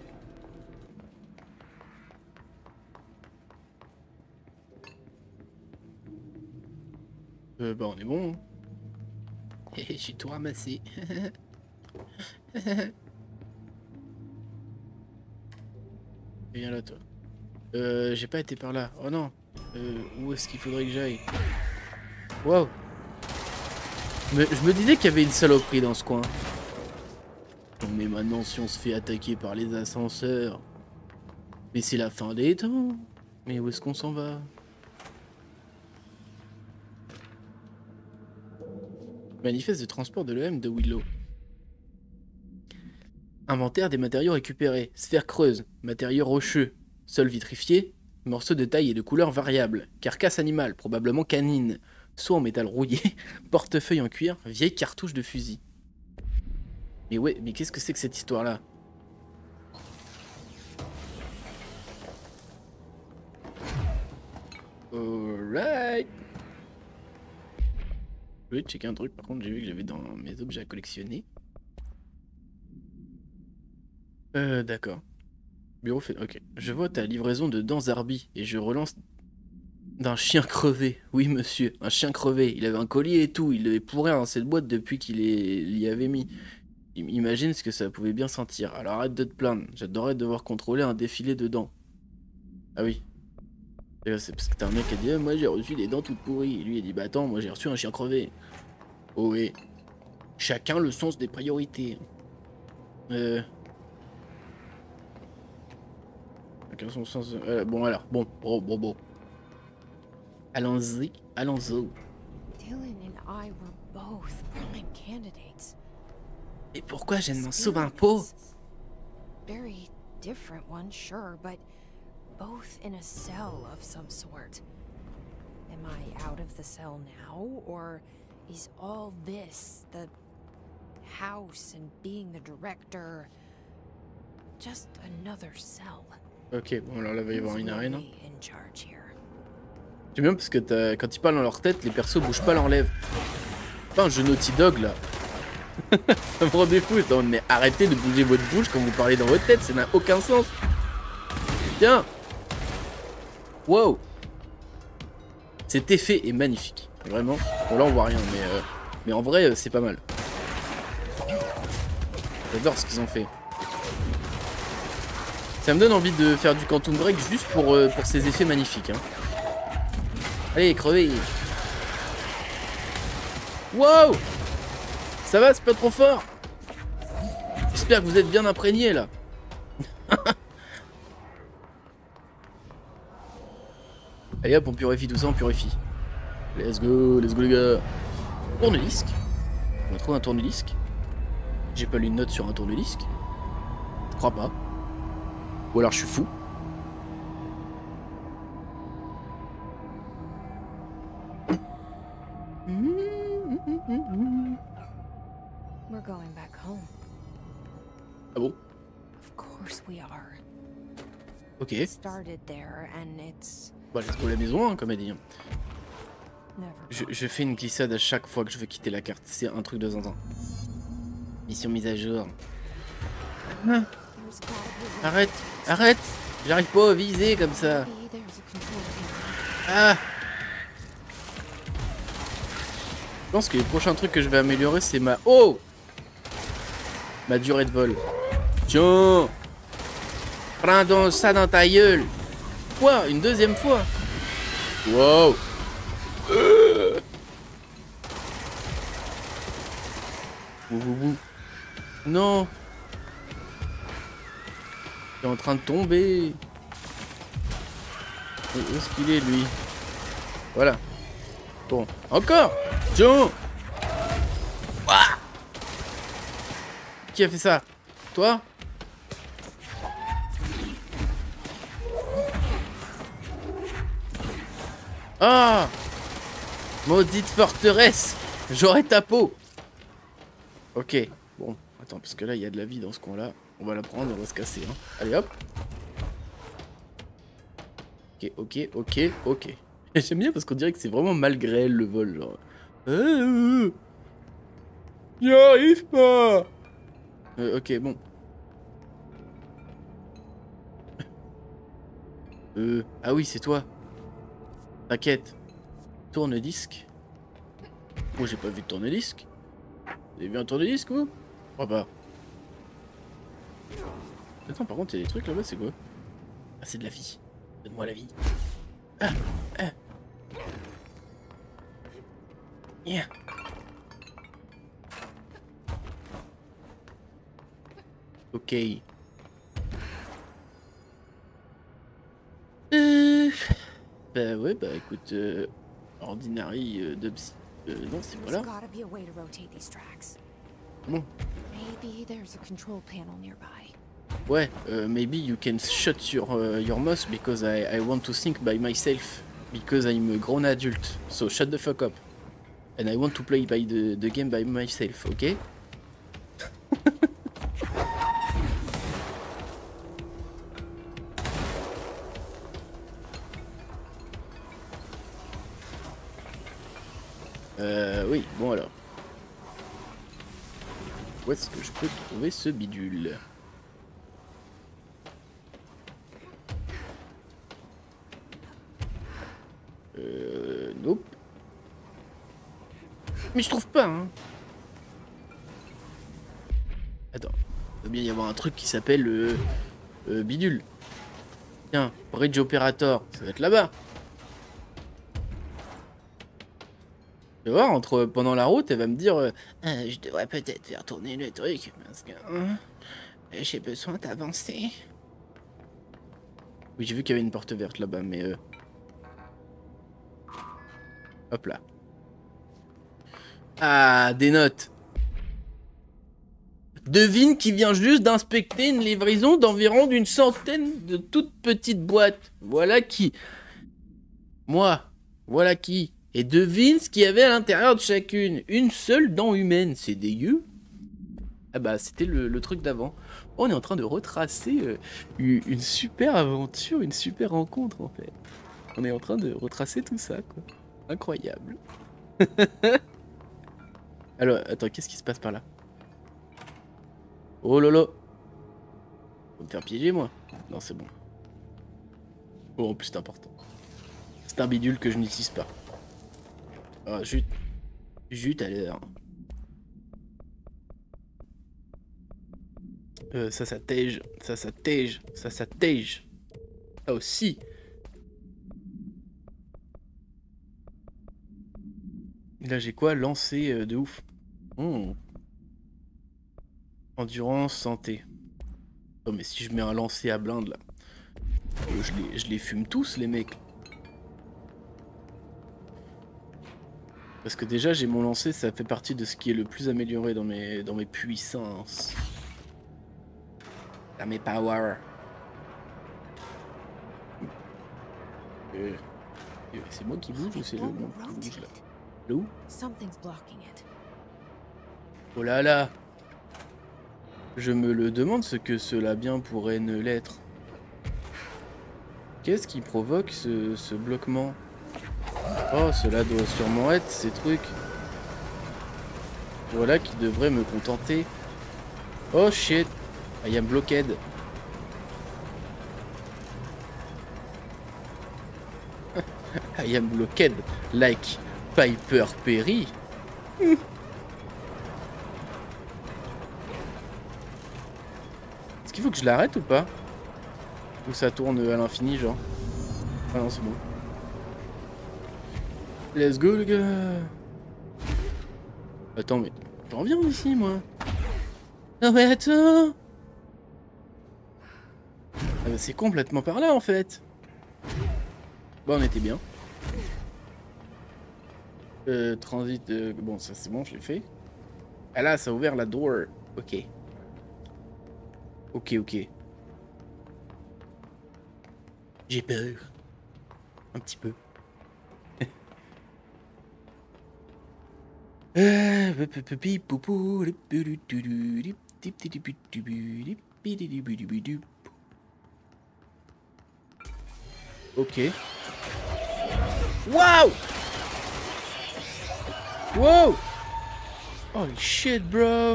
Bah on est bon. Hein. J'ai tout ramassé. Viens là toi. J'ai pas été par là. Oh non. Où est-ce qu'il faudrait que j'aille? Waouh. Mais je me disais qu'il y avait une saloperie dans ce coin. Mais maintenant, si on se fait attaquer par les ascenseurs... Mais c'est la fin des temps. Mais où est-ce qu'on s'en va? Manifeste de transport de l'EM de Willow. Inventaire des matériaux récupérés. Sphère creuse. Matériaux rocheux. Sol vitrifié. Morceaux de taille et de couleur variables. Carcasse animale, probablement canine. Seau en métal rouillé. Portefeuille en cuir. Vieille cartouche de fusil. Mais ouais, mais qu'est-ce que c'est que cette histoire-là? Alright. Je vais checker un truc, par contre j'ai vu que j'avais dans mes objets à collectionner. D'accord. Bureau fait... Ok. Je vois ta livraison de dents Zarbi et je relance d'un chien crevé. Oui monsieur, un chien crevé. Il avait un collier et tout, il devait pourrir dans cette boîte depuis qu'il l'y avait mis. Imagine ce que ça pouvait bien sentir. Alors arrête de te plaindre, j'adorerais devoir contrôler un défilé de dents. Ah oui. C'est parce que t'as un mec qui a dit moi j'ai reçu des dents toutes pourries. Et lui il a dit bah attends, moi j'ai reçu un chien crevé. Oh oui. Chacun le sens des priorités. Chacun son sens... bon alors, bon. Allons-y. Dylan and I were both prime candidates. Et pourquoi je ne m'en souviens pas? Very different one, sure, but both in a cell of some sort. Am I out of the cell now, or is all this, the house and being the director, just another cell? Ok, bon alors là, il va y avoir une arène. Who's really in charge here? J'aime bien parce que quand ils parlent dans leur tête, les persos bougent pas leurs lèvres. Pas un jeu Naughty Dog là. Ça me rend des fous. Non, mais arrêtez de bouger votre bouche quand vous parlez dans votre tête, ça n'a aucun sens. Tiens. Wow. Cet effet est magnifique. Vraiment. Bon là on voit rien, mais en vrai c'est pas mal. J'adore ce qu'ils ont fait. Ça me donne envie de faire du Quantum Break juste pour ces effets magnifiques. Hein. Allez, crevez. Wow. Ça va, c'est pas trop fort. J'espère que vous êtes bien imprégnés là. Allez hop, on purifie tout ça, on purifie. Let's go les gars. Tourne-disque. On va trouver un tourne-disque. J'ai pas lu une note sur un tourne-disque. Je crois pas. Ou alors je suis fou. We're going back home. Ah bon? Of course we are. Ok. Started there and it's Bah let's go à la maison, hein, comme elle dit. never. Je fais une glissade à chaque fois que je veux quitter la carte. C'est un truc de zinzin. Mission mise à jour. Ah. Arrête, arrête. J'arrive pas à viser comme ça. Ah. Je pense que les prochains trucs que je vais améliorer, c'est ma... Oh! Ma durée de vol. Tiens! Prends donc ça dans ta gueule. Quoi? Une deuxième fois? Wow! Non! Il est en train de tomber. Où est-ce qu'il est, lui? Voilà. Bon, encore! Tiens! Ouah! Qui a fait ça? Toi? Ah! Maudite forteresse! J'aurai ta peau! Ok, bon, attends, parce que là, il y a de la vie dans ce coin-là. On va la prendre, on va se casser. Hein. Allez, hop! Ok, ok, ok, ok. J'aime bien parce qu'on dirait que c'est vraiment malgré elle le vol, genre. J'y arrive pas! Ok, bon. Ah oui, c'est toi. T'inquiète. Tourne-disque. Moi, j'ai pas vu de tourne-disque. Vous avez vu un tourne-disque, vous? Je crois pas. Attends, par contre, il y a des trucs là-bas, c'est quoi? Ah, c'est de la vie. Donne-moi la vie. Ah, ah. Yeah. Ok. Bah ouais, bah écoute, Ordinary Dubs... non, c'est pas là. Bon. Maybe there's a control panel nearby. Ouais, maybe you can shut your mouth because I want to think by myself. Because I'm a grown adult. So shut the fuck up. And I want to play by the game by myself, ok? Oui, bon alors. Où est-ce que je peux trouver ce bidule? Nope. Mais je trouve pas, hein. Attends. Il doit bien y avoir un truc qui s'appelle bidule. Tiens, Bridge Operator, ça va être là-bas. Tu vas voir, pendant la route, elle va me dire je devrais peut-être faire tourner le truc parce que j'ai besoin d'avancer. Oui, j'ai vu qu'il y avait une porte verte là-bas, mais hop là. Ah, des notes. Devine qui vient juste d'inspecter une livraison d'environ d'une centaine de toutes petites boîtes. Voilà qui. Moi. Voilà qui. Et devine ce qu'il y avait à l'intérieur de chacune. Une seule dent humaine. C'est dégueu. Ah bah c'était le truc d'avant. On est en train de retracer une super aventure, une super rencontre en fait. On est en train de retracer tout ça quoi. Incroyable. Alors attends, qu'est-ce qui se passe par là? Oh lolo. Faut me faire piéger moi. Non c'est bon. Oh en plus c'est important. C'est un bidule que je n'utilise pas. Ah jut. Jut à l'heure. Ça tège, ça tège, ça tège. Ah aussi. Là j'ai quoi? Lancer de ouf. Endurance, santé. Oh mais si je mets un lancer à blinde là. Je les fume tous les mecs. Parce que déjà j'ai mon lancer, ça fait partie de ce qui est le plus amélioré dans mes puissances. Dans mes power. C'est moi qui bouge ou c'est le monde qui bouge là? Le où? Oh là là. Je me le demande ce que cela bien pourrait ne l'être. Qu'est-ce qui provoque ce bloquement? Oh, cela doit sûrement être ces trucs. Voilà qui devrait me contenter. Oh shit. I am blocked. I am blocked like Piper Perry. Est-ce qu'il faut que je l'arrête ou pas? Ou ça tourne à l'infini genre? Ah non c'est bon. Let's go les gars. Attends mais j'en reviens ici moi. Non mais attends. Ah bah c'est complètement par là en fait. Bon on était bien. Transit, bon ça c'est bon je l'ai fait. Ah là ça a ouvert la door. Ok. Ok ok. J'ai peur. Un petit peu. Ok. Wow! Wow! Holy shit, bro!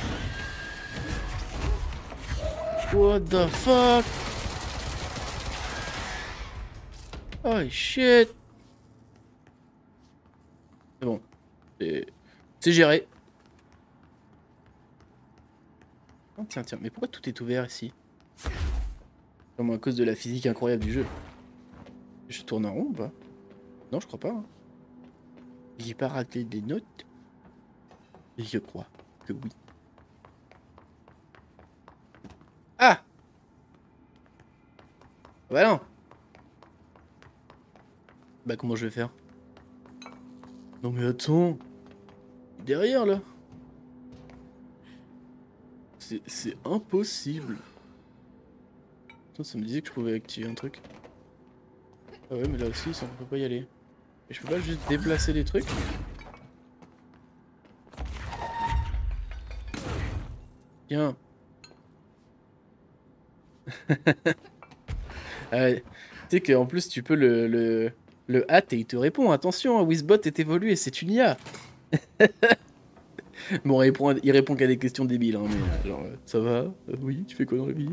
What the fuck? Holy shit! C'est bon. C'est géré. Oh, tiens, tiens, mais pourquoi tout est ouvert ici? Comme à cause de la physique incroyable du jeu. Je tourne en rond ou pas? Non, je crois pas. Hein. J'ai pas raté des notes. Je crois que oui. Ah! Bah non! Bah comment je vais faire? Non mais attends! Derrière là! C'est impossible! Attends, ça me disait que je pouvais activer un truc. Ah ouais mais là aussi ça on peut pas y aller. Et je peux pas juste déplacer les trucs? Tiens! Tu sais qu'en plus tu peux le hâte et il te répond attention, Wizbot est évolué, c'est une IA. Bon il répond qu'à des questions débiles hein, mais genre ça va, oui tu fais quoi dans la vie?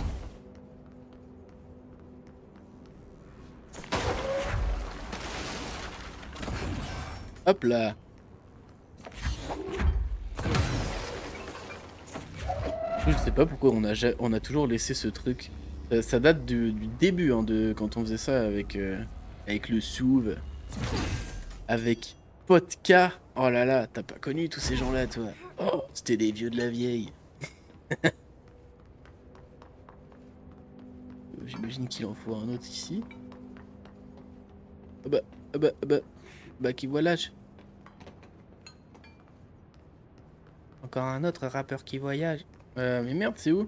Hop là. Je sais pas pourquoi on a toujours laissé ce truc. Ça date du début hein, de quand on faisait ça avec le Souv, avec Potka. Oh là là, t'as pas connu tous ces gens-là toi. Oh, c'était des vieux de la vieille. J'imagine qu'il en faut un autre ici. Bah qui voyage. Encore un autre rappeur qui voyage. Mais merde, c'est où?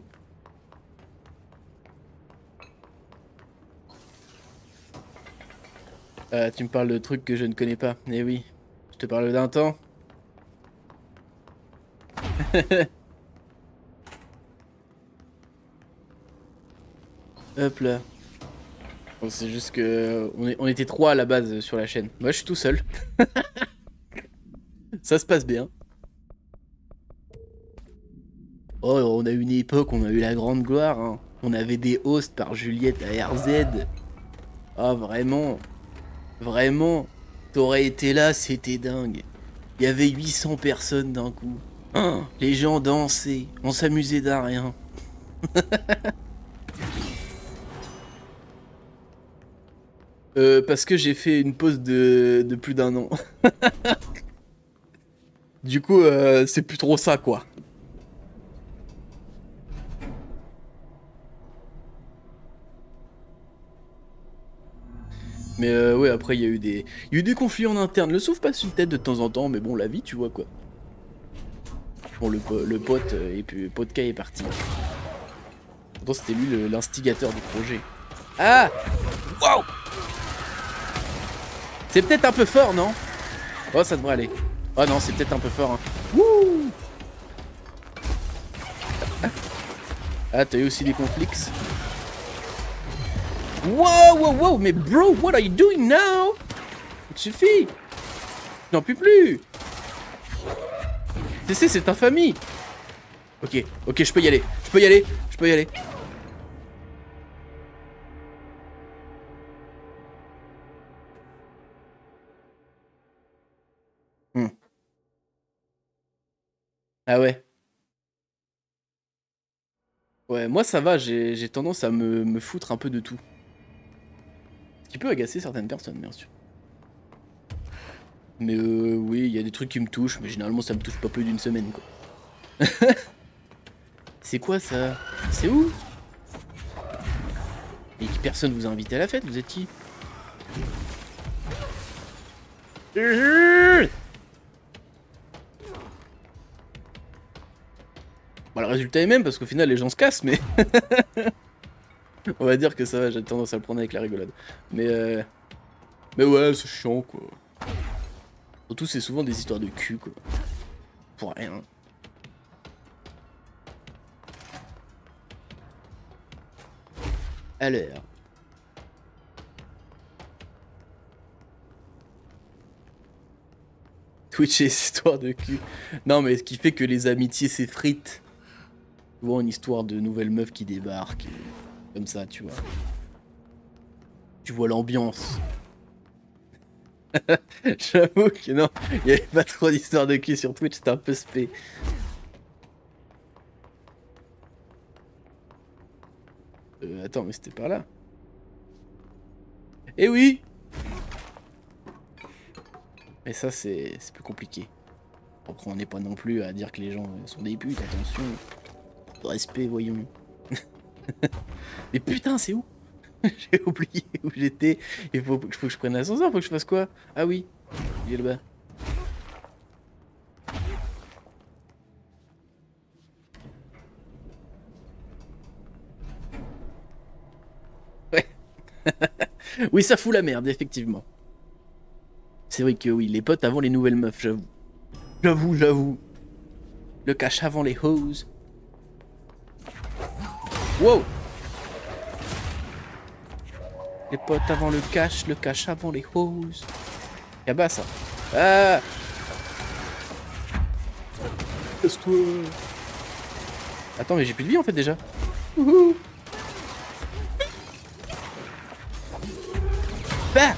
Tu me parles de trucs que je ne connais pas. Eh oui, je te parle d'un temps. Hop là. Bon, c'est juste que on était 3 à la base sur la chaîne. Moi je suis tout seul. Ça se passe bien. Oh, on a eu une époque, on a eu la grande gloire. Hein. On avait des hosts par Juliette à RZ. Ah, vraiment. Vraiment. T'aurais été là, c'était dingue. Il y avait 800 personnes d'un coup. Oh, les gens dansaient. On s'amusait d'un rien. Parce que j'ai fait une pause de plus d'1 an. Du coup, c'est plus trop ça, quoi. Mais ouais, après, il y a eu des conflits en interne. Le souffle passe une tête de temps en temps, mais bon, la vie, tu vois, quoi. Bon, le pote, et puis Podka est parti. Pourtant, c'était lui l'instigateur du projet. Ah! Wow! C'est peut-être un peu fort, non? Oh, ça devrait aller. Oh non, c'est peut-être un peu fort, hein. Wouh! Ah, t'as eu aussi des conflits? Wow, wow, wow, mais bro, what are you doing now? Il suffit. J'en peux plus. Cessez cette infamie. Ok, ok, je peux y aller. Je peux y aller. Je peux y aller. Ah ouais. Ouais, moi ça va, j'ai tendance à me foutre un peu de tout. Ce qui peut agacer certaines personnes, bien sûr. Mais oui, il y a des trucs qui me touchent, mais généralement ça me touche pas plus d'une semaine, quoi. C'est quoi ça? C'est où? Et qui personne vous a invité à la fête, vous êtes qui? Bon, le résultat est même, parce qu'au final les gens se cassent, mais... On va dire que ça va, j'ai tendance à le prendre avec la rigolade. Mais ouais, c'est chiant, quoi. Surtout, c'est souvent des histoires de cul, quoi. Pour rien. Alors. Twitch et histoire de cul. Non, mais ce qui fait que les amitiés s'effritent. Souvent une histoire de nouvelles meufs qui débarquent. Comme ça, tu vois. Tu vois l'ambiance. J'avoue que non, il n'y avait pas trop d'histoires de cul sur Twitch, c'était un peu spé. Attends, mais c'était par là. Eh oui! Mais ça, c'est plus compliqué. Après, on n'est pas non plus à dire que les gens sont des putes, attention. Respect, voyons. Mais putain, c'est où? J'ai oublié où j'étais. Il faut que je prenne l'ascenseur, faut que je fasse quoi? Ah oui, il est là-bas. Ouais. Oui, ça fout la merde, effectivement. C'est vrai que oui, les potes avant les nouvelles meufs, j'avoue. J'avoue. Le cache avant les hoes. Wow! Les potes avant le cache avant les hoes. Y'a bas ça. Ah! Casse-toi! Attends, mais j'ai plus de vie en fait déjà. Wouhou! Bah!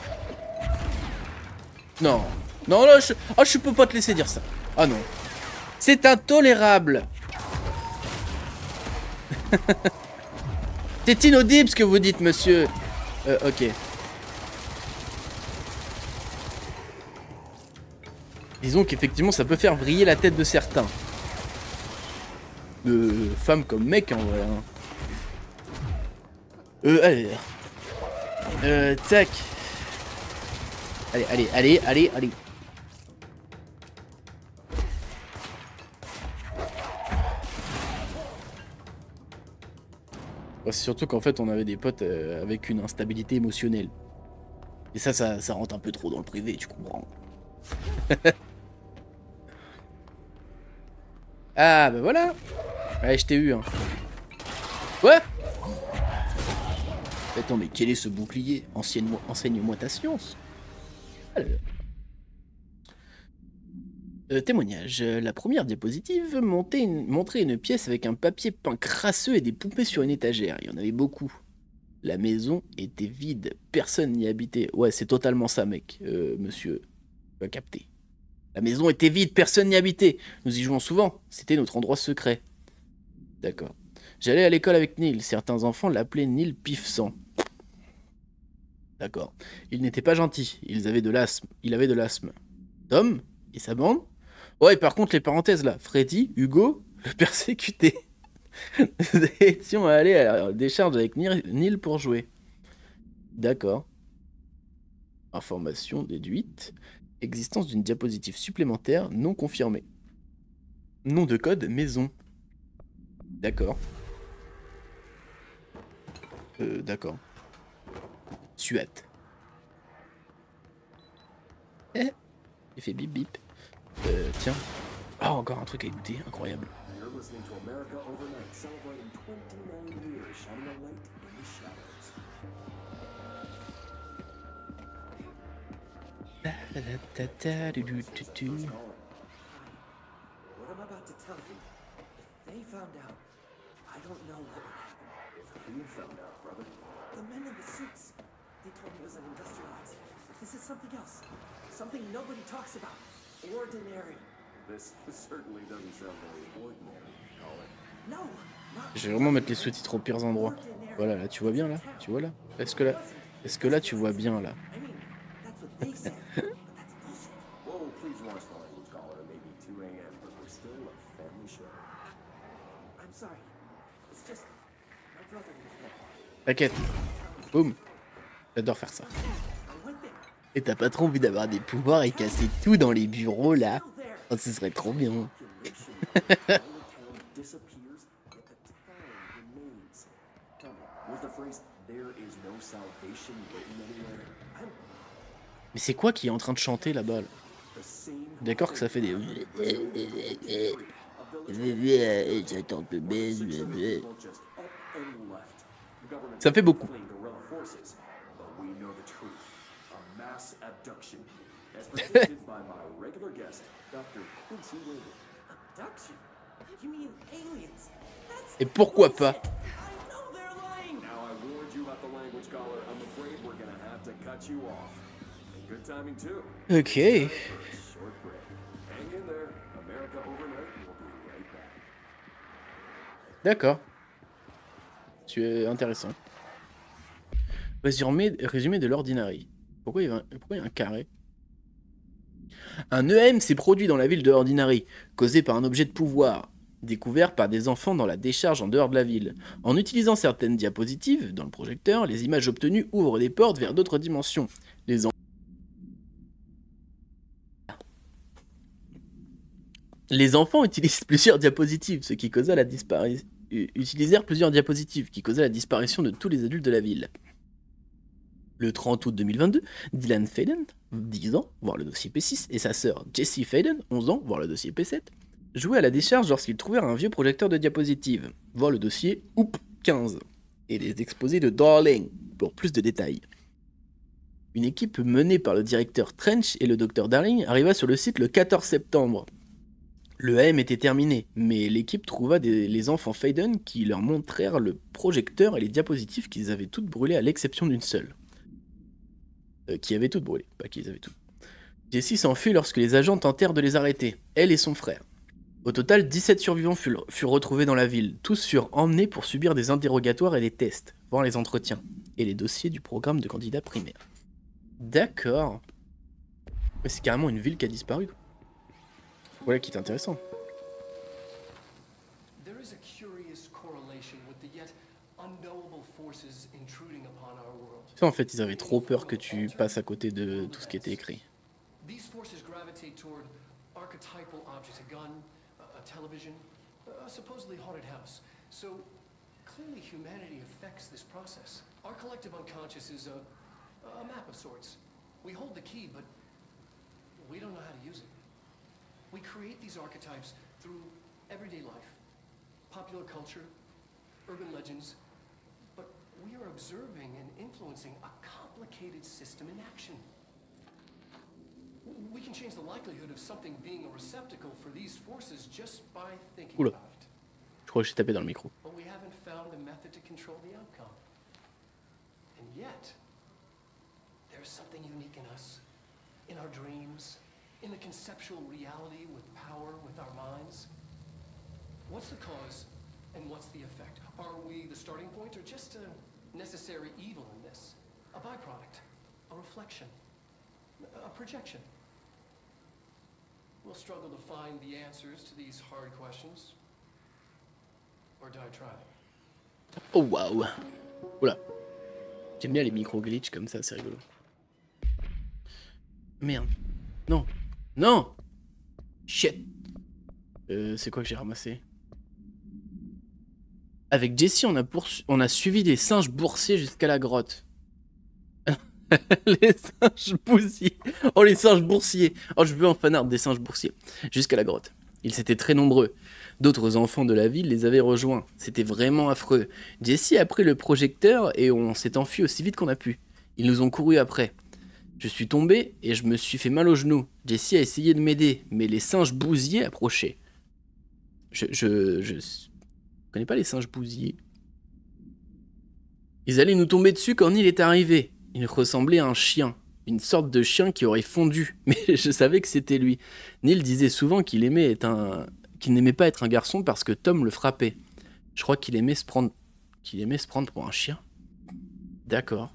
Non. Non, là, je peux pas te laisser dire ça. Ah non. C'est intolérable. C'est inaudible ce que vous dites, monsieur. Ok. Disons qu'effectivement, ça peut faire vriller la tête de certains. De femmes comme mecs, en vrai. Hein. Allez. Tac. Allez. Ouais, c'est surtout qu'en fait, on avait des potes avec une instabilité émotionnelle. Et ça rentre un peu trop dans le privé, tu comprends. Ah, bah voilà. Ouais, je t'ai eu, hein. Quoi? Attends, mais quel est ce bouclier? Enseigne-moi ta science. Alors. Témoignage. La première diapositive montrait une pièce avec un papier peint crasseux et des poupées sur une étagère. Il y en avait beaucoup. La maison était vide. Personne n'y habitait. Ouais, c'est totalement ça, mec. Monsieur. Tu as capté. La maison était vide. Personne n'y habitait. Nous y jouons souvent. C'était notre endroit secret. D'accord. J'allais à l'école avec Neil. Certains enfants l'appelaient Neil Pif-sang. D'accord. Il n'était pas gentil. Il avait de l'asthme. Tom et sa bande. Ouais, par contre, les parenthèses là. Freddy, Hugo, le persécuté. Nous étions allés à la décharge avec Neil pour jouer. D'accord. Information déduite. Existence d'une diapositive supplémentaire non confirmée. Nom de code maison. D'accord. D'accord. Suat. Eh, il fait bip bip. Tiens. Ah, encore un truc à écouter, incroyable. Something nobody talks about. Ordinary. This certainly doesn't sound very ordinary, Colin. No. Je vais vraiment mettre les sous-titres aux pires endroits. Voilà, là, tu vois bien là? Tu vois là? Est-ce que là tu vois bien là? T'inquiète. Boum. J'adore faire ça. Et t'as pas trop envie d'avoir des pouvoirs et casser tout dans les bureaux là? Oh, ce serait trop bien. Mais c'est quoi qui est en train de chanter là-bas là? D'accord que ça fait des... Ça fait beaucoup. Et pourquoi pas? Ok. D'accord. C'est intéressant. Résumé de l'Ordinary. Pourquoi il y a un carré? Un EM s'est produit dans la ville de Ordinary, causé par un objet de pouvoir, découvert par des enfants dans la décharge en dehors de la ville. En utilisant certaines diapositives dans le projecteur, les images obtenues ouvrent des portes vers d'autres dimensions. Les enfants utilisent plusieurs diapositives, ce qui causa utilisèrent plusieurs diapositives, qui causa la disparition de tous les adultes de la ville. Le 30 août 2022, Dylan Faden, 10 ans, voir le dossier P6, et sa sœur Jessie Faden, 11 ans, voir le dossier P7, jouaient à la décharge lorsqu'ils trouvèrent un vieux projecteur de diapositives, voir le dossier OUP 15, et les exposés de Darling, pour plus de détails. Une équipe menée par le directeur Trench et le docteur Darling arriva sur le site le 14 septembre. Le AM était terminé, mais l'équipe trouva les enfants Faden qui leur montrèrent le projecteur et les diapositives qu'ils avaient toutes brûlées à l'exception d'une seule. Qui avaient toutes brûlé, pas qu'ils avaient toutes. Jessie s'enfuit lorsque les agents tentèrent de les arrêter, elle et son frère. Au total, 17 survivants furent retrouvés dans la ville. Tous furent emmenés pour subir des interrogatoires et des tests, voir les entretiens, et les dossiers du programme de candidats primaires. D'accord. Mais c'est carrément une ville qui a disparu. Voilà qui est intéressant. Ça, en fait, ils avaient trop peur que tu passes à côté de tout ce qui était écrit. These forces gravitate toward archetypal objects, a gun, a television, a supposedly haunted house. So clearly humanity affects this process. Our collective unconscious is a map of sorts. We hold the key, but we don't know how to use it. We create these archetypes through everyday life, popular culture, urban legends, but we are observing and influencing a complicated system in action. We can change the likelihood of something being a receptacle for these forces just by thinking Oula. about it. Je crois que j'ai tapé dans le micro. But we haven't found a method to control the outcome. And yet, there's something unique in us, in our dreams, in the conceptual reality with power, with our minds. What's the cause and what's the effect? Are we the starting point or just a necessary evil in this? A byproduct, a reflection, a projection? We'll struggle to find the answers to these hard questions. Or die trying. Oh waouh. Oula. J'aime bien les micro-glitch comme ça, c'est rigolo. Merde. Non. Non. Shit. C'est quoi que j'ai ramassé? Avec Jessie, on a suivi des singes boursiers jusqu'à la grotte. Les singes boursiers. Oh, les singes boursiers. Oh, je veux un fanart des singes boursiers. Jusqu'à la grotte. Ils étaient très nombreux. D'autres enfants de la ville les avaient rejoints. C'était vraiment affreux. Jessie a pris le projecteur et on s'est enfui aussi vite qu'on a pu. Ils nous ont couru après. Je suis tombé et je me suis fait mal au genou. Jessie a essayé de m'aider, mais les singes boursiers approchaient. Je connais pas les singes boursiers. Ils allaient nous tomber dessus quand Neil est arrivé. Il ressemblait à un chien, une sorte de chien qui aurait fondu, mais je savais que c'était lui. Neil disait souvent qu'il n'aimait pas être un garçon parce que Tom le frappait. Je crois qu'il aimait se prendre pour un chien. D'accord.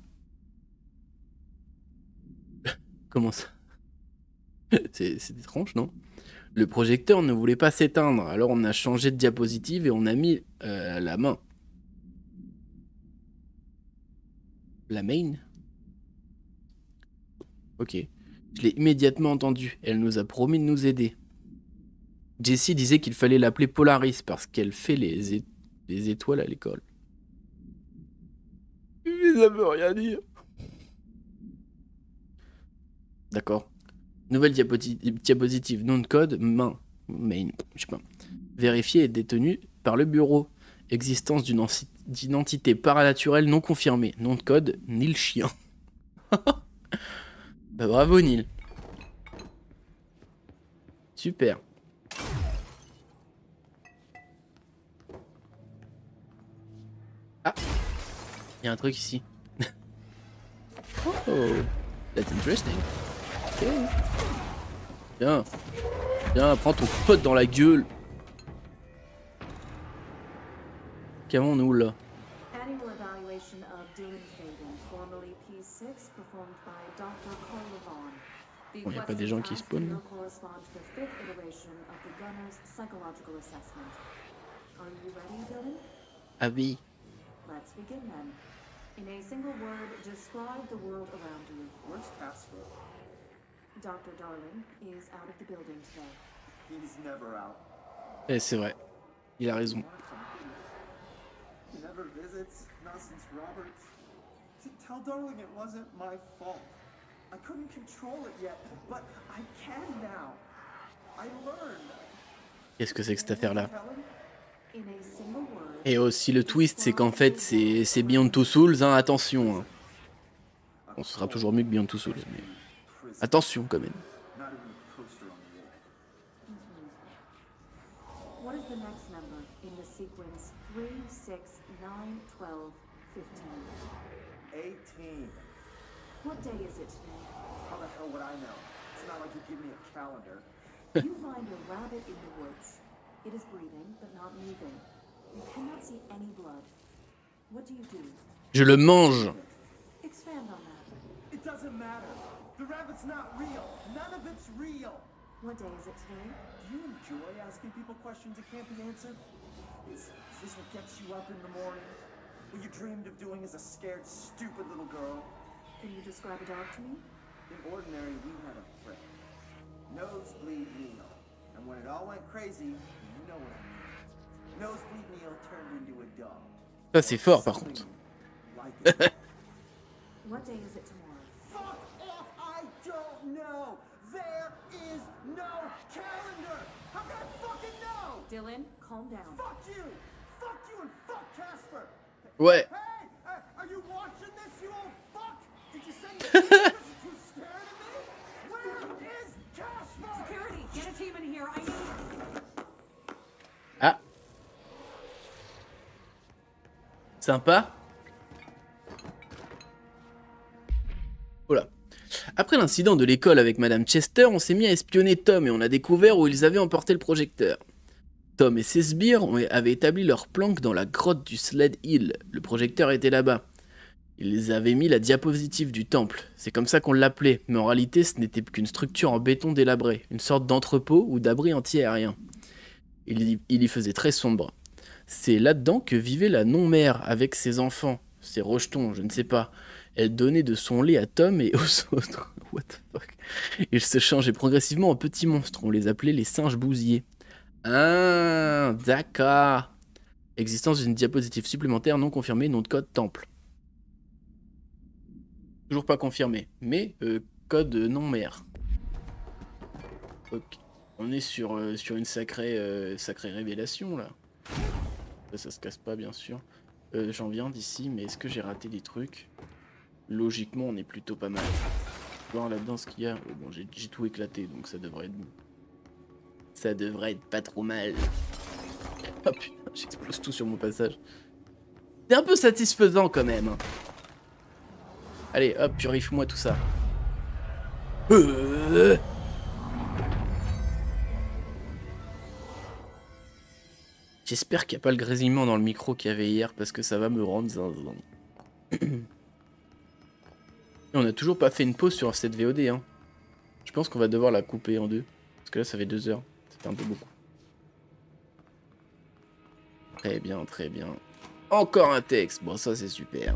Comment ça? C'est étrange, non? Le projecteur ne voulait pas s'éteindre, alors on a changé de diapositive et on a mis la main. La main? Ok. Je l'ai immédiatement entendu. Elle nous a promis de nous aider. Jessie disait qu'il fallait l'appeler Polaris parce qu'elle fait les étoiles à l'école. Mais ça veut rien dire. D'accord. Nouvelle diapositive. Nom de code, main. Je sais pas. Vérifié et détenu par le bureau. Existence d'une identité paranormale non confirmée. Nom de code, Neil Chien. Bah, bravo Neil. Super. Ah, il y a un truc ici. Oh, that's interesting. Ok. Viens. Viens, prends ton pote dans la gueule. Qu'avons-nous là? Annual evaluation of Dylan Fagan, formerly P6, performed by Dr. Carl Levon. Bon, y a pas des gens qui spawnent. Correspond to the fifth iteration of the gunner's psychological assessment. Are you ready, Dylan? Ah oui. Let's begin then. In a single word, describe the world around you. Where's Castro? Dr. Darling is out of the building today. He's never out. Eh, c'est vrai. Il a raison. He never visits, not since Roberts. See, tell Darling it wasn't my fault. I couldn't control it yet, but I can now. I learned. Qu'est-ce que c'est que cette affaire-là? In a single word. Et aussi le twist, c'est qu'en fait, c'est Beyond Two Souls, hein, attention. Hein. Bon, ce sera toujours mieux que Beyond Two Souls, mais attention quand même. Not even a poster on the wall. What is the next number in the sequence 3, 6, 9, 12, 15? 18. What day is it today? How the hell would I know? It's not like you give me a calendar. You find a rabbit in the woods. It is breathing, but not moving. You cannot see any blood. What do you do? Je le mange. Expand on that. It doesn't matter. The rabbit's not real. None of it's real. What day is it today? Do you enjoy asking people questions that can't be answered? Is this what gets you up in the morning? What you dreamed of doing as a scared, stupid little girl? Can you describe a dog to me? In ordinary, we had a friend. Nosebleed Neil. And when it all went crazy, you know what I mean. Nosebleed Neil turned into a dog. Ça, c'est fort, par contre. What day is it tomorrow? Fuck off! I don't know! There is no calendar! How can I fucking know? Dylan, calm down. Fuck you! Fuck you and fuck Casper! Ouais. Hey! Are you watching this, you old fuck? Did you send me because you're too scared of me? Where is Casper? Security, get a team in here. I need... Ah. Sympa. Voilà. Après l'incident de l'école avec Madame Chester, on s'est mis à espionner Tom et on a découvert où ils avaient emporté le projecteur. Tom et ses sbires avaient établi leur planque dans la grotte du Sled Hill. Le projecteur était là-bas. Ils avaient mis la diapositive du temple. C'est comme ça qu'on l'appelait, mais en réalité ce n'était qu'une structure en béton délabré, une sorte d'entrepôt ou d'abri anti-aérien. Il y faisait très sombre. C'est là-dedans que vivait la non-mère avec ses enfants, ses rejetons, je ne sais pas. Elle donnait de son lait à Tom et aux autres. What the fuck? Ils se changeaient progressivement en petits monstres, on les appelait les singes bousiers. Ah, d'accord. Existence d'une diapositive supplémentaire non confirmée, nom de code temple. Toujours pas confirmé, mais code non-mère. Ok. On est sur une sacrée révélation là. Ça se casse pas bien sûr. J'en viens d'ici, mais est-ce que j'ai raté des trucs? Logiquement, on est plutôt pas mal. Voir là-dedans ce qu'il y a. Bon, j'ai tout éclaté, donc ça devrait être bon. Ça devrait être pas trop mal. Oh putain, j'explose tout sur mon passage. C'est un peu satisfaisant quand même. Hein. Allez, hop, purifie-moi tout ça. J'espère qu'il n'y a pas le grésillement dans le micro qu'il y avait hier parce que ça va me rendre zinzin. On n'a toujours pas fait une pause sur cette VOD. Hein. Je pense qu'on va devoir la couper en deux. Parce que là, ça fait 2 heures. Ça fait un peu beaucoup. Très bien, très bien. Encore un texte. Bon, ça, c'est super.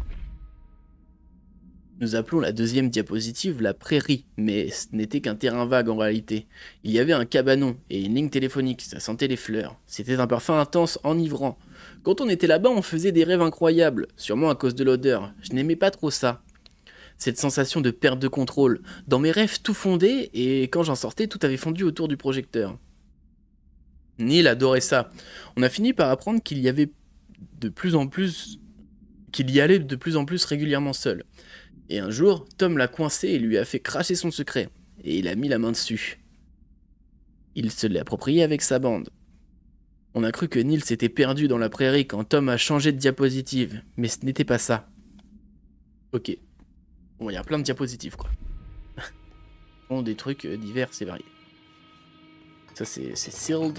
Nous appelons la deuxième diapositive la prairie, mais ce n'était qu'un terrain vague en réalité. Il y avait un cabanon et une ligne téléphonique, ça sentait les fleurs. C'était un parfum intense, enivrant. Quand on était là-bas, on faisait des rêves incroyables, sûrement à cause de l'odeur. Je n'aimais pas trop ça. Cette sensation de perte de contrôle. Dans mes rêves, tout fondait, et quand j'en sortais, tout avait fondu autour du projecteur. Neil adorait ça. On a fini par apprendre qu'il y allait de plus en plus régulièrement seul. Et un jour, Tom l'a coincé et lui a fait cracher son secret. Et il a mis la main dessus. Il se l'est approprié avec sa bande. On a cru que Neil s'était perdu dans la prairie quand Tom a changé de diapositive. Mais ce n'était pas ça. Ok. Bon, il y a plein de diapositives, quoi. Bon, des trucs divers et variés. Ça, c'est sealed.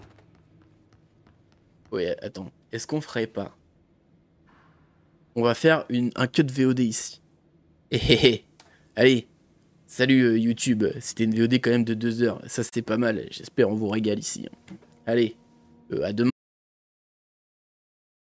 Ouais, attends. Est-ce qu'on ferait pas? On va faire un cut VOD ici. Allez, salut YouTube, c'était une VOD quand même de 2 heures, ça c'était pas mal, j'espère on vous régale ici. Allez, à demain.